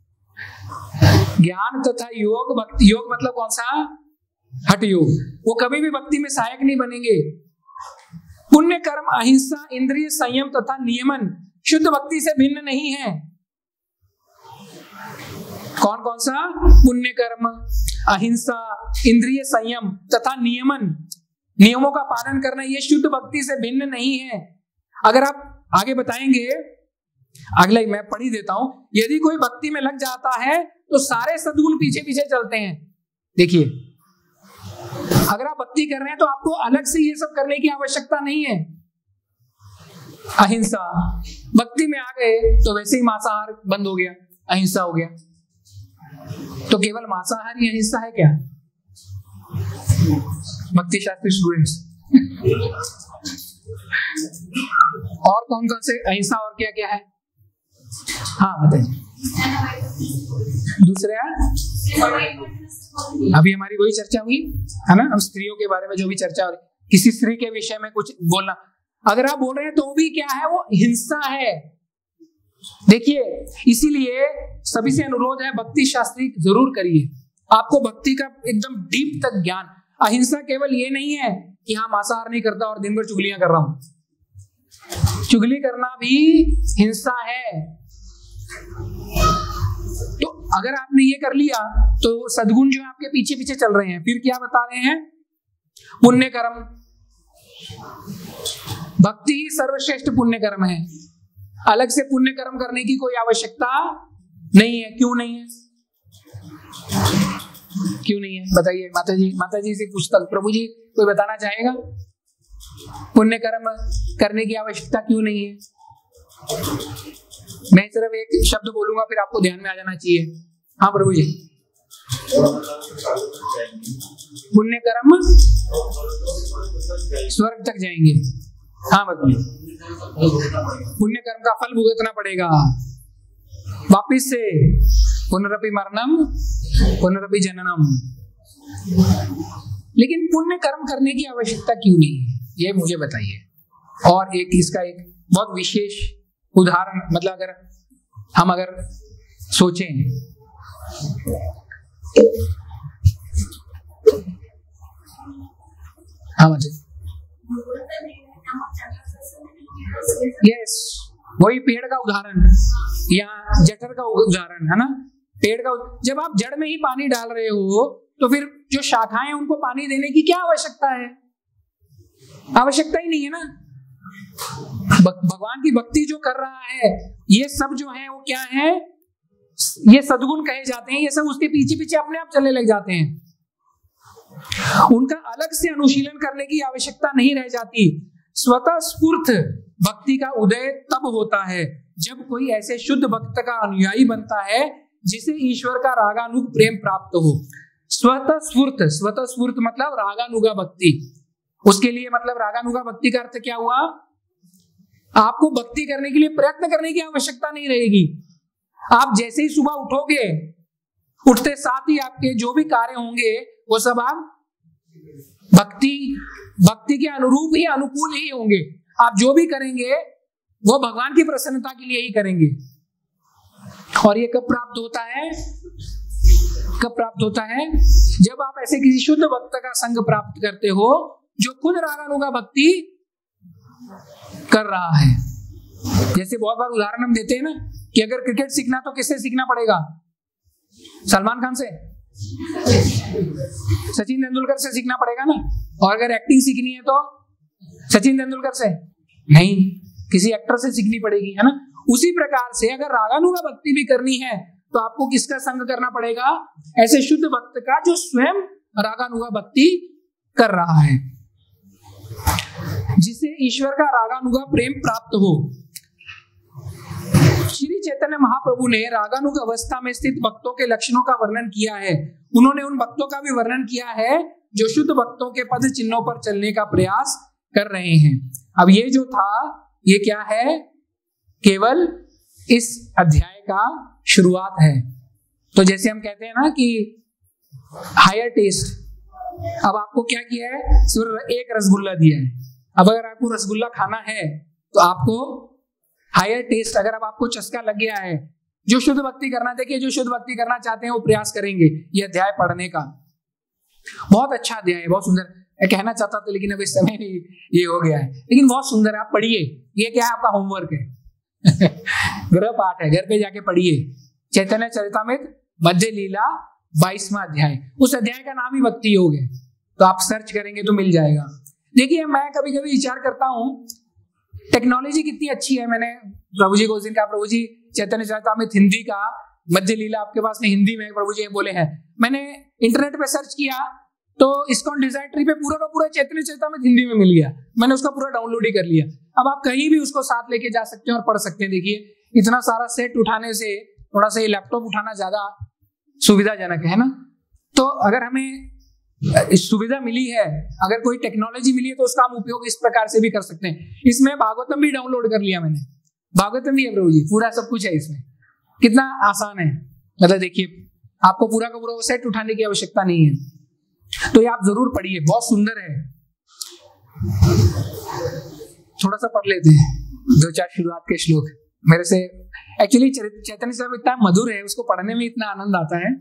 ज्ञान तथा योग, भक्ति योग मतलब कौन सा? हठ योग, वो कभी भी भक्ति में सहायक नहीं बनेंगे। पुण्य कर्म, अहिंसा, इंद्रिय संयम तथा नियमन शुद्ध भक्ति से भिन्न नहीं है। कौन कौन सा? पुण्य कर्म, अहिंसा, इंद्रिय संयम तथा नियमन, नियमों का पालन करना, ये शुद्ध भक्ति से भिन्न नहीं है। अगर आप आगे बताएंगे, अगला मैं पढ़ ही देता हूं। यदि कोई भक्ति में लग जाता है तो सारे सद्गुण पीछे पीछे चलते हैं। देखिए, अगर आप भक्ति कर रहे हैं तो आपको अलग से ये सब करने की आवश्यकता नहीं है। अहिंसा, भक्ति में आ गए तो वैसे ही मांसाहार बंद हो गया, अहिंसा हो गया। तो केवल मांसाहार ही अहिंसा है क्या? भक्ति शास्त्री स्टूडेंट्स और कौन कौन से अहिंसा और क्या क्या है? हाँ बताइए। दूसरे अभी हमारी वही चर्चा हुई है ना, हम स्त्रियों के बारे में जो भी चर्चा हो रही, किसी स्त्री के विषय में कुछ बोलना, अगर आप बोल रहे हैं तो भी क्या है? वो हिंसा है। देखिए, इसीलिए सभी से अनुरोध है, भक्ति शास्त्री जरूर करिए। आपको भक्ति का एकदम डीप तक ज्ञान। अहिंसा केवल ये नहीं है कि हाँ मांसाहार नहीं करता और दिन भर चुगलियां कर रहा हूं। चुगली करना भी हिंसा है। तो अगर आपने ये कर लिया तो सद्गुण जो है आपके पीछे पीछे चल रहे हैं। फिर क्या बता रहे हैं? पुण्य कर्म, भक्ति ही सर्वश्रेष्ठ पुण्य कर्म है। अलग से पुण्य कर्म करने की कोई आवश्यकता नहीं है। क्यों नहीं है? क्यों नहीं है बताइए। माता जी से पूछता, प्रभु जी कोई बताना चाहेगा पुण्य कर्म करने की आवश्यकता क्यों नहीं है? मैं सिर्फ एक शब्द बोलूंगा, फिर आपको ध्यान में आ जाना चाहिए। हाँ प्रभु जी। पुण्य कर्म स्वर्ग तक जाएंगे। हाँ बताइए। पुण्य कर्म का फल भुगतना पड़ेगा वापिस से। पुनरपि मरणम पुनरपि जननम। लेकिन पुण्य कर्म करने की आवश्यकता क्यों नहीं है, ये मुझे बताइए। और एक इसका एक बहुत विशेष उदाहरण, मतलब अगर हम सोचें, हाँ मतलब यस, वही पेड़ का उदाहरण या जठर का उदाहरण है ना। पेड़ का, जब आप जड़ में ही पानी डाल रहे हो तो फिर जो शाखाएं हैं उनको पानी देने की क्या आवश्यकता है? आवश्यकता ही नहीं है ना। भगवान की भक्ति जो कर रहा है, ये सब जो है वो क्या है? ये सद्गुण कहे जाते हैं। ये सब उसके पीछे पीछे अपने आप चलने लग जाते हैं। उनका अलग से अनुशीलन करने की आवश्यकता नहीं रह जाती। स्वतः स्फूर्त भक्ति का उदय तब होता है जब कोई ऐसे शुद्ध भक्त का अनुयायी बनता है जिसे ईश्वर का रागानुग प्रेम प्राप्त हो। स्वतः स्फूर्त मतलब रागानुगा भक्ति। उसके लिए मतलब रागानुगा भक्ति का अर्थ क्या हुआ? आपको भक्ति करने के लिए प्रयत्न करने की आवश्यकता नहीं रहेगी। आप जैसे ही सुबह उठोगे, उठते साथ ही आपके जो भी कार्य होंगे वो सब आप भक्ति के अनुरूप ही, अनुकूल ही होंगे। आप जो भी करेंगे वो भगवान की प्रसन्नता के लिए ही करेंगे। और ये कब प्राप्त होता है? कब प्राप्त होता है? जब आप ऐसे किसी शुद्ध भक्त का संग प्राप्त करते हो जो खुद रागानुगा भक्ति कर रहा है। जैसे बहुत बार उदाहरण हम देते हैं ना कि अगर क्रिकेट सीखना तो किससे सीखना पड़ेगा? सलमान खान से, सचिन तेंदुलकर से सीखना पड़ेगा ना। और अगर एक्टिंग सीखनी है तो सचिन तेंदुलकर से नहीं, किसी एक्टर से सीखनी पड़ेगी, है ना। उसी प्रकार से अगर रागानुगा भक्ति भी करनी है तो आपको किसका संग करना पड़ेगा? ऐसे शुद्ध भक्त का जो स्वयं रागानुगा भक्ति कर रहा है, जिसे ईश्वर का रागानुगा प्रेम प्राप्त हो। श्री चैतन्य महाप्रभु ने रागानुग अवस्था में स्थित भक्तों के लक्षणों का वर्णन किया है। उन्होंने उन भक्तों का भी वर्णन किया है जो शुद्ध भक्तों के पद चिन्हों पर चलने का प्रयास कर रहे हैं। अब ये जो था ये क्या है, केवल इस अध्याय का शुरुआत है। तो जैसे हम कहते हैं ना कि हायर टेस्ट, अब आपको क्या किया है, सिर्फ एक रसगुल्ला दिया है। अब अगर आपको रसगुल्ला खाना है तो आपको हायर टेस्ट, अगर अब आपको चस्का लग गया है, जो शुद्ध भक्ति करना, देखिए जो शुद्ध भक्ति करना चाहते हैं वो प्रयास करेंगे ये अध्याय पढ़ने का। बहुत अच्छा अध्याय है, बहुत सुंदर। मैं कहना चाहता था लेकिन अब इस समय ये हो गया है, लेकिन बहुत सुंदर है, आप पढ़िए। ये क्या है, आपका होमवर्क है गृह पाठ है, घर पे जाके पढ़िए। चैतन्य चरितामृत मध्य लीला 22वां अध्याय, उस अध्याय का नाम ही भक्ति योग है, तो आप सर्च करेंगे तो मिल जाएगा। देखिए मैं कभी कभी विचार करता हूँ टेक्नोलॉजी कितनी अच्छी है। मैंने प्रभु जी को उस दिन कहा, प्रभु जी चैतन्य चरितामृत हिंदी का मध्य लीला आपके पास में हिंदी में प्रभु जी बोले हैं। मैंने इंटरनेट पे सर्च किया तो इस्कॉन डिजायर ट्री पे पूरा का पूरा चैतन्य चरितामृत हिंदी में मिल गया। मैंने उसका पूरा डाउनलोड ही कर लिया। अब आप कहीं भी उसको साथ लेके जा सकते हैं और पढ़ सकते हैं। देखिए इतना सारा सेट उठाने से थोड़ा सा ये लैपटॉप उठाना ज्यादा सुविधाजनक है ना। तो अगर हमें सुविधा मिली है, अगर कोई टेक्नोलॉजी मिली है तो उसका हम उपयोग इस प्रकार से भी कर सकते हैं। इसमें भागवतम भी डाउनलोड कर लिया मैंने, भागवतम भी है प्रभु जी, पूरा सब कुछ है इसमें। कितना आसान है, मतलब देखिए आपको पूरा का पूरा वो सेट उठाने की आवश्यकता नहीं है। तो ये आप जरूर पढ़िए, बहुत सुंदर है। थोड़ा सा पढ़ लेते हैं 2-4 शुरुआत के श्लोक मेरे से। एक्चुअली चैतन्य साहब इतना मधुर है, उसको पढ़ने में इतना आनंद आता है।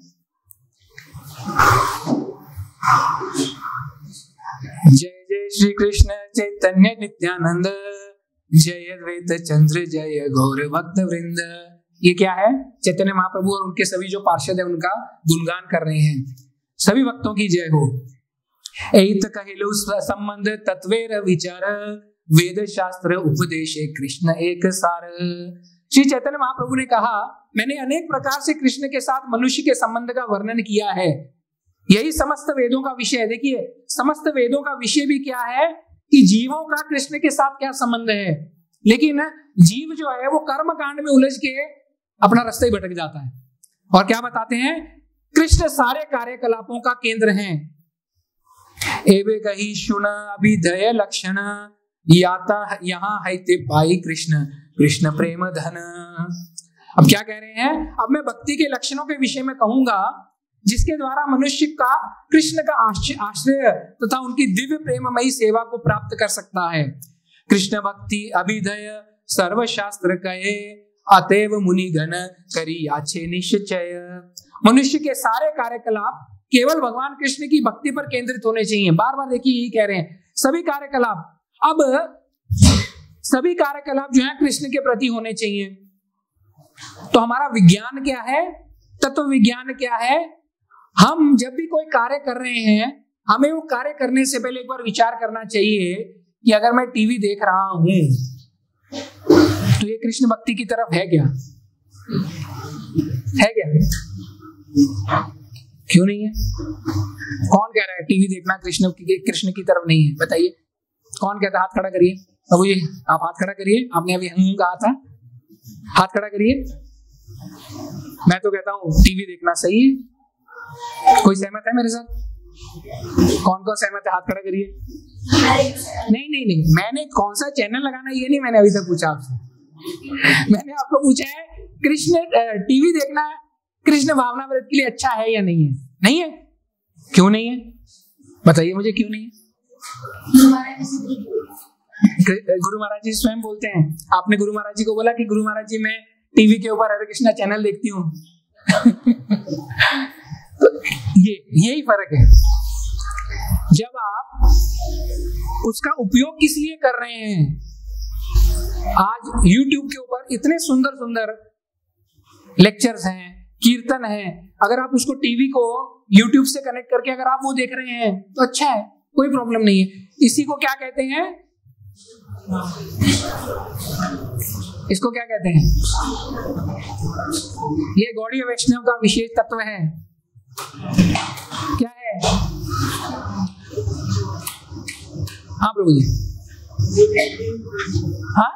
जय जय श्री कृष्ण चैतन्य नित्यानंद, जय अद्वैत चंद्र जय गौर भक्त वृंद। ये क्या है, चैतन्य महाप्रभु और उनके सभी जो पार्षद है उनका गुणगान कर रहे हैं। सभी भक्तों की जय हो। एत कहिलु संबंध तत्वेर विचार, वेद शास्त्र उपदेश कृष्ण एक सार। श्री चैतन्य महाप्रभु ने कहा, मैंने अनेक प्रकार से कृष्ण के साथ मनुष्य के संबंध का वर्णन किया है, यही समस्त वेदों का विषय है। देखिए समस्त वेदों का विषय भी क्या है कि जीवों का कृष्ण के साथ क्या संबंध है। लेकिन जीव जो है वो कर्म कांड में उलझ के अपना रास्ता ही भटक जाता है। और क्या बताते हैं, कृष्ण सारे कार्यकलापों का केंद्र हैं। एवे कही शुन अभिधय लक्षण, याता यहाँ है ते पाई कृष्ण कृष्ण प्रेम धन। अब क्या कह रहे हैं, अब मैं भक्ति के लक्षणों के विषय में कहूंगा जिसके द्वारा मनुष्य का कृष्ण का आश्रय तथा उनकी दिव्य प्रेममयी सेवा को प्राप्त कर सकता है। कृष्ण भक्ति अभिधय सर्वशास्त्र कहे, अतएव मुनिगण करी याचे निश्चय। मनुष्य के सारे कार्यकलाप केवल भगवान कृष्ण की भक्ति पर केंद्रित होने चाहिए। बार बार देखिए यही कह रहे हैं, सभी कार्यकलाप, अब सभी कार्यकलाप जो है कृष्ण के प्रति होने चाहिए। तो हमारा विज्ञान क्या है, तत्व विज्ञान क्या है, हम जब भी कोई कार्य कर रहे हैं हमें वो कार्य करने से पहले एक बार विचार करना चाहिए कि अगर मैं टीवी देख रहा हूं तो ये कृष्ण भक्ति की तरफ है क्या, है क्या, क्यों नहीं है? कौन कह रहा है टीवी देखना कृष्ण की तरफ नहीं है, बताइए कौन कहता है? हाथ खड़ा करिए। प्रभु जी आप हाथ खड़ा करिए, आपने अभी हम कहा था, हाथ खड़ा करिए। मैं तो कहता हूं टीवी देखना सही है। कोई सहमत है मेरे साथ? कौन कौन सहमत है, हाथ खड़ा करिए। नहीं नहीं नहीं, मैंने कौन सा चैनल लगाना ये नहीं मैंने अभी तक पूछा आपसे। मैंने आपको पूछा है कृष्ण टीवी देखना कृष्ण भावना व्रत के लिए अच्छा है या नहीं है? नहीं है, क्यों नहीं है बताइए मुझे, क्यों नहीं है? गुरु महाराज जी स्वयं बोलते हैं। आपने गुरु महाराज जी को बोला कि गुरु महाराज जी मैं टीवी के ऊपर हरे कृष्णा चैनल देखती हूँ। तो यही फर्क है। जब आप उसका उपयोग किस लिए कर रहे हैं, आज YouTube के ऊपर इतने सुंदर सुंदर लेक्चर्स हैं, कीर्तन है, अगर आप उसको टीवी को YouTube से कनेक्ट करके अगर आप वो देख रहे हैं तो अच्छा है, कोई प्रॉब्लम नहीं है। इसी को क्या कहते हैं, इसको क्या कहते हैं? ये गौड़ीय वैष्णव का विशेष तत्व है। क्या है? हाँ प्रभु जी, हाँ,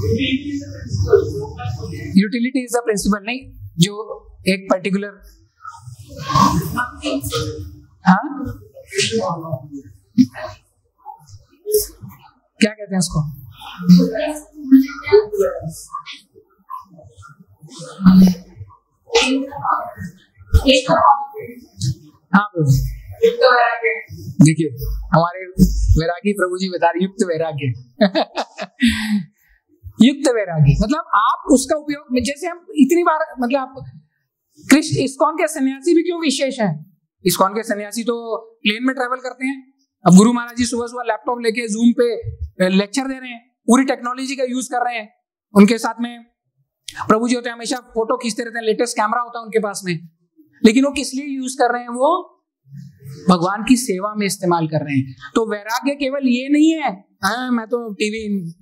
यूटिलिटी इज द प्रिंसिपल, नहीं जो एक पर्टिकुलर, हाँ क्या कहते हैं उसको, हाँ देखिए हमारे वैरागी प्रभु जी बता रहे युक्त वैराग्य युक्त वैराग्य मतलब आप उसका उपयोग, जैसे हम इतनी बार मतलब आप कृष्ण इस्कॉन के सन्यासी भी क्यों विशेष हैं? इस्कॉन के सन्यासी तो प्लेन में ट्रैवल करते हैं। अब गुरु महाराज जी सुबह सुबह लैपटॉप लेके जूम पे लेक्चर दे रहे हैं, पूरी टेक्नोलॉजी का यूज कर रहे हैं। उनके साथ में प्रभु जी होते हैं, हमेशा फोटो खींचते रहते हैं, लेटेस्ट कैमरा होता है उनके पास में, लेकिन वो किस लिए यूज कर रहे हैं? वो भगवान की सेवा में इस्तेमाल कर रहे हैं। तो वैराग्य केवल ये नहीं है मैं तो टीवी,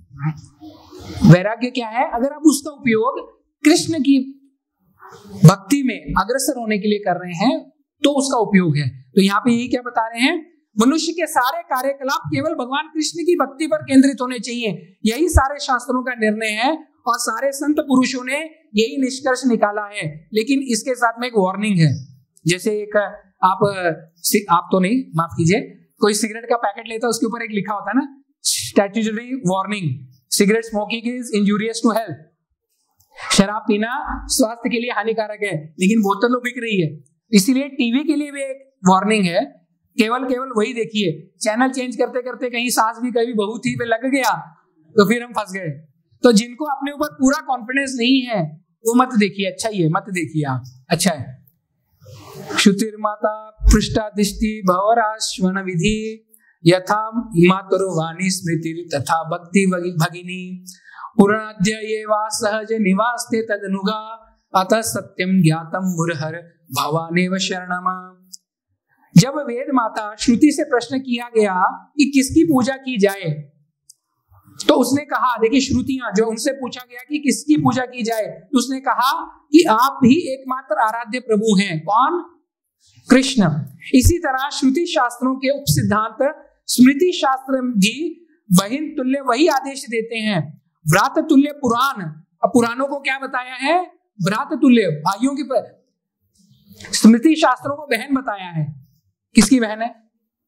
वैराग्य क्या है? अगर आप उसका उपयोग कृष्ण की भक्ति में अग्रसर होने के लिए कर रहे हैं तो उसका उपयोग है। तो यहाँ पे यही क्या बता रहे हैं, मनुष्य के सारे कार्यकलाप केवल भगवान कृष्ण की भक्ति पर केंद्रित होने चाहिए। यही सारे शास्त्रों का निर्णय है और सारे संत पुरुषों ने यही निष्कर्ष निकाला है। लेकिन इसके साथ में एक वार्निंग है। जैसे एक आप तो नहीं, माफ कीजिए, कोई सिगरेट का पैकेट लेता है, उसके ऊपर एक लिखा होता है ना, statutory warning, cigarette smoking is injurious to health. शराब पीना स्वास्थ्य के लिए हानिकारक है, लेकिन बोतल तो बिक रही है। इसीलिए टीवी के लिए भी एक वार्निंग है, केवल वही देखिए। चैनल चेंज करते करते कहीं सास भी कभी बहू थी पे लग गया तो फिर हम फंस गए। तो जिनको अपने ऊपर पूरा कॉन्फिडेंस नहीं है वो मत देखिए, अच्छा ही है, मत देखिए आप, अच्छा है। श्रुतिर्माता पृष्ठादिष्टि भवराश्वन विधि यथा मातुर्वाणी स्मृति तथा भक्ति भगिनी पुराद्य ये वा सहज निवास्ते तदनुगा अतः सत्यम ज्ञातम मुरहर भवानेव शरणम। जब वेद माता श्रुति से प्रश्न किया गया कि किसकी पूजा की जाए, तो उसने कहा, देखिए श्रुतियां जो उनसे पूछा गया कि किसकी पूजा की जाए, तो उसने कहा कि आप ही एकमात्र आराध्य प्रभु हैं। कौन? कृष्ण। इसी तरह श्रुति शास्त्रों के उपसिद्धांत स्मृति शास्त्र भी बहिन तुल्य वही आदेश देते हैं। व्रात तुल्य पुराण, अब पुराणों को क्या बताया है? व्रात तुल्य, भाइयों की स्मृति शास्त्रों को बहन बताया है। किसकी बहन है?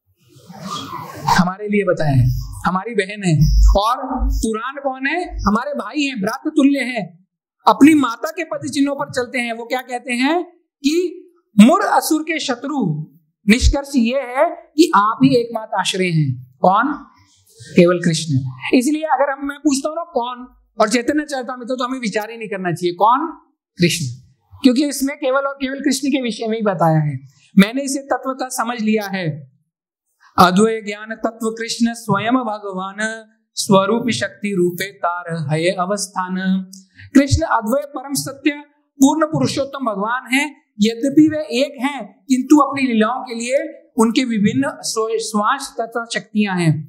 हमारे लिए बताया है, हमारी बहन है। और पुराण कौन है? हमारे भाई हैं, व्रात तुल्य हैं, अपनी माता के पद चिन्हों पर चलते हैं। वो क्या कहते हैं कि मुर असुर के शत्रु। निष्कर्ष ये है कि आप ही एकमात्र आश्रय हैं। कौन? केवल कृष्ण। इसलिए अगर मैं पूछता हूं ना कौन, और चैतन्य चरितामृत तो हमें विचार ही नहीं करना चाहिए कौन? कृष्ण, क्योंकि इसमें केवल और केवल कृष्ण के विषय में ही बताया है। मैंने इसे तत्वतः समझ लिया है। अद्वय ज्ञान तत्व कृष्ण स्वयं भगवान स्वरूप शक्ति रूपे तार है अवस्थान। कृष्ण अद्वय परम सत्य पूर्ण पुरुषोत्तम भगवान है। यद्यपि वे एक हैं, किंतु अपनी लीलाओं के लिए उनके विभिन्न स्वांश तथा शक्तियां हैं।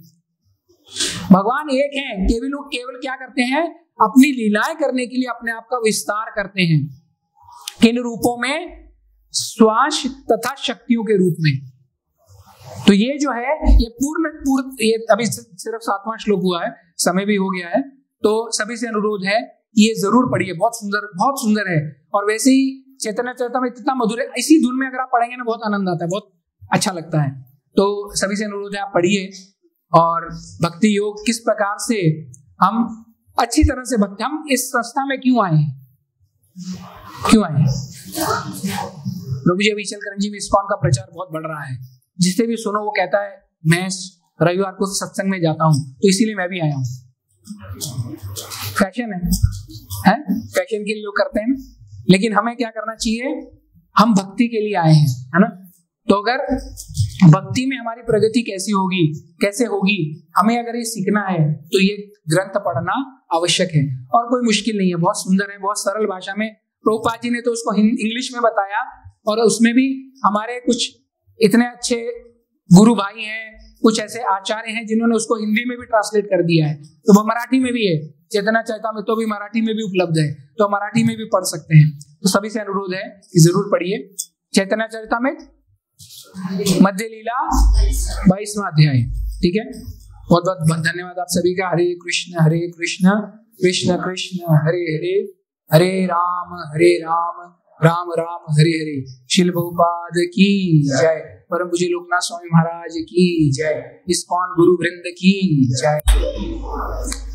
भगवान एक हैं, केवल क्या करते हैं? अपनी लीलाएं करने के लिए अपने आप का विस्तार करते हैं। किन रूपों में? स्वांश तथा शक्तियों के रूप में। तो ये जो है ये पूर्ण ये अभी सिर्फ 7वां श्लोक हुआ है, समय भी हो गया है, तो सभी से अनुरोध है ये जरूर पढ़िए, बहुत सुंदर है। और वैसे ही चैतन्य चरितामृत इतना मधुर है, इसी धुन में अगर आप पढ़ेंगे ना बहुत आनंद आता है, बहुत अच्छा लगता है। तो सभी से अनुरोध है आप पढ़िए। और भक्ति योग किस प्रकार से हम अच्छी तरह से भक्ति, हम इस संस्था में क्यों आए हैं, क्यों आए? प्रभु जी अभी चलकरंजी में इस्कॉन का प्रचार बहुत बढ़ रहा है। जिससे भी सुनो वो कहता है मैं रविवार को सत्संग में जाता हूं, तो इसीलिए मैं भी आया हूं। फैशन है फैशन के लिए लोग करते हैं, लेकिन हमें क्या करना चाहिए? हम भक्ति के लिए आए हैं, है ना। तो अगर भक्ति में हमारी प्रगति कैसे होगी, हमें अगर ये सीखना है तो ये ग्रंथ पढ़ना आवश्यक है। और कोई मुश्किल नहीं है, बहुत सुंदर है, बहुत सरल भाषा में। प्रभुपाद जी ने तो उसको इंग्लिश में बताया, और उसमें भी हमारे कुछ इतने अच्छे गुरु भाई हैं, कुछ ऐसे आचार्य हैं जिन्होंने उसको हिंदी में भी ट्रांसलेट कर दिया है। तो वो मराठी में भी है, चैतन्य चरितामृत तो भी मराठी में भी उपलब्ध है, तो मराठी में भी पढ़ सकते हैं। तो सभी से अनुरोध है कि जरूर पढ़िए चैतन्य चरितामृत मध्य लीला 22वां अध्याय, ठीक है। बहुत बहुत धन्यवाद आप सभी का। हरे कृष्ण कृष्ण कृष्ण हरे हरे, हरे राम राम राम हरे हरे। श्रील प्रभुपाद की जय। परम पूज्य लोकनाथ स्वामी महाराज की जय। इस्कॉन गुरु वृंद की जय।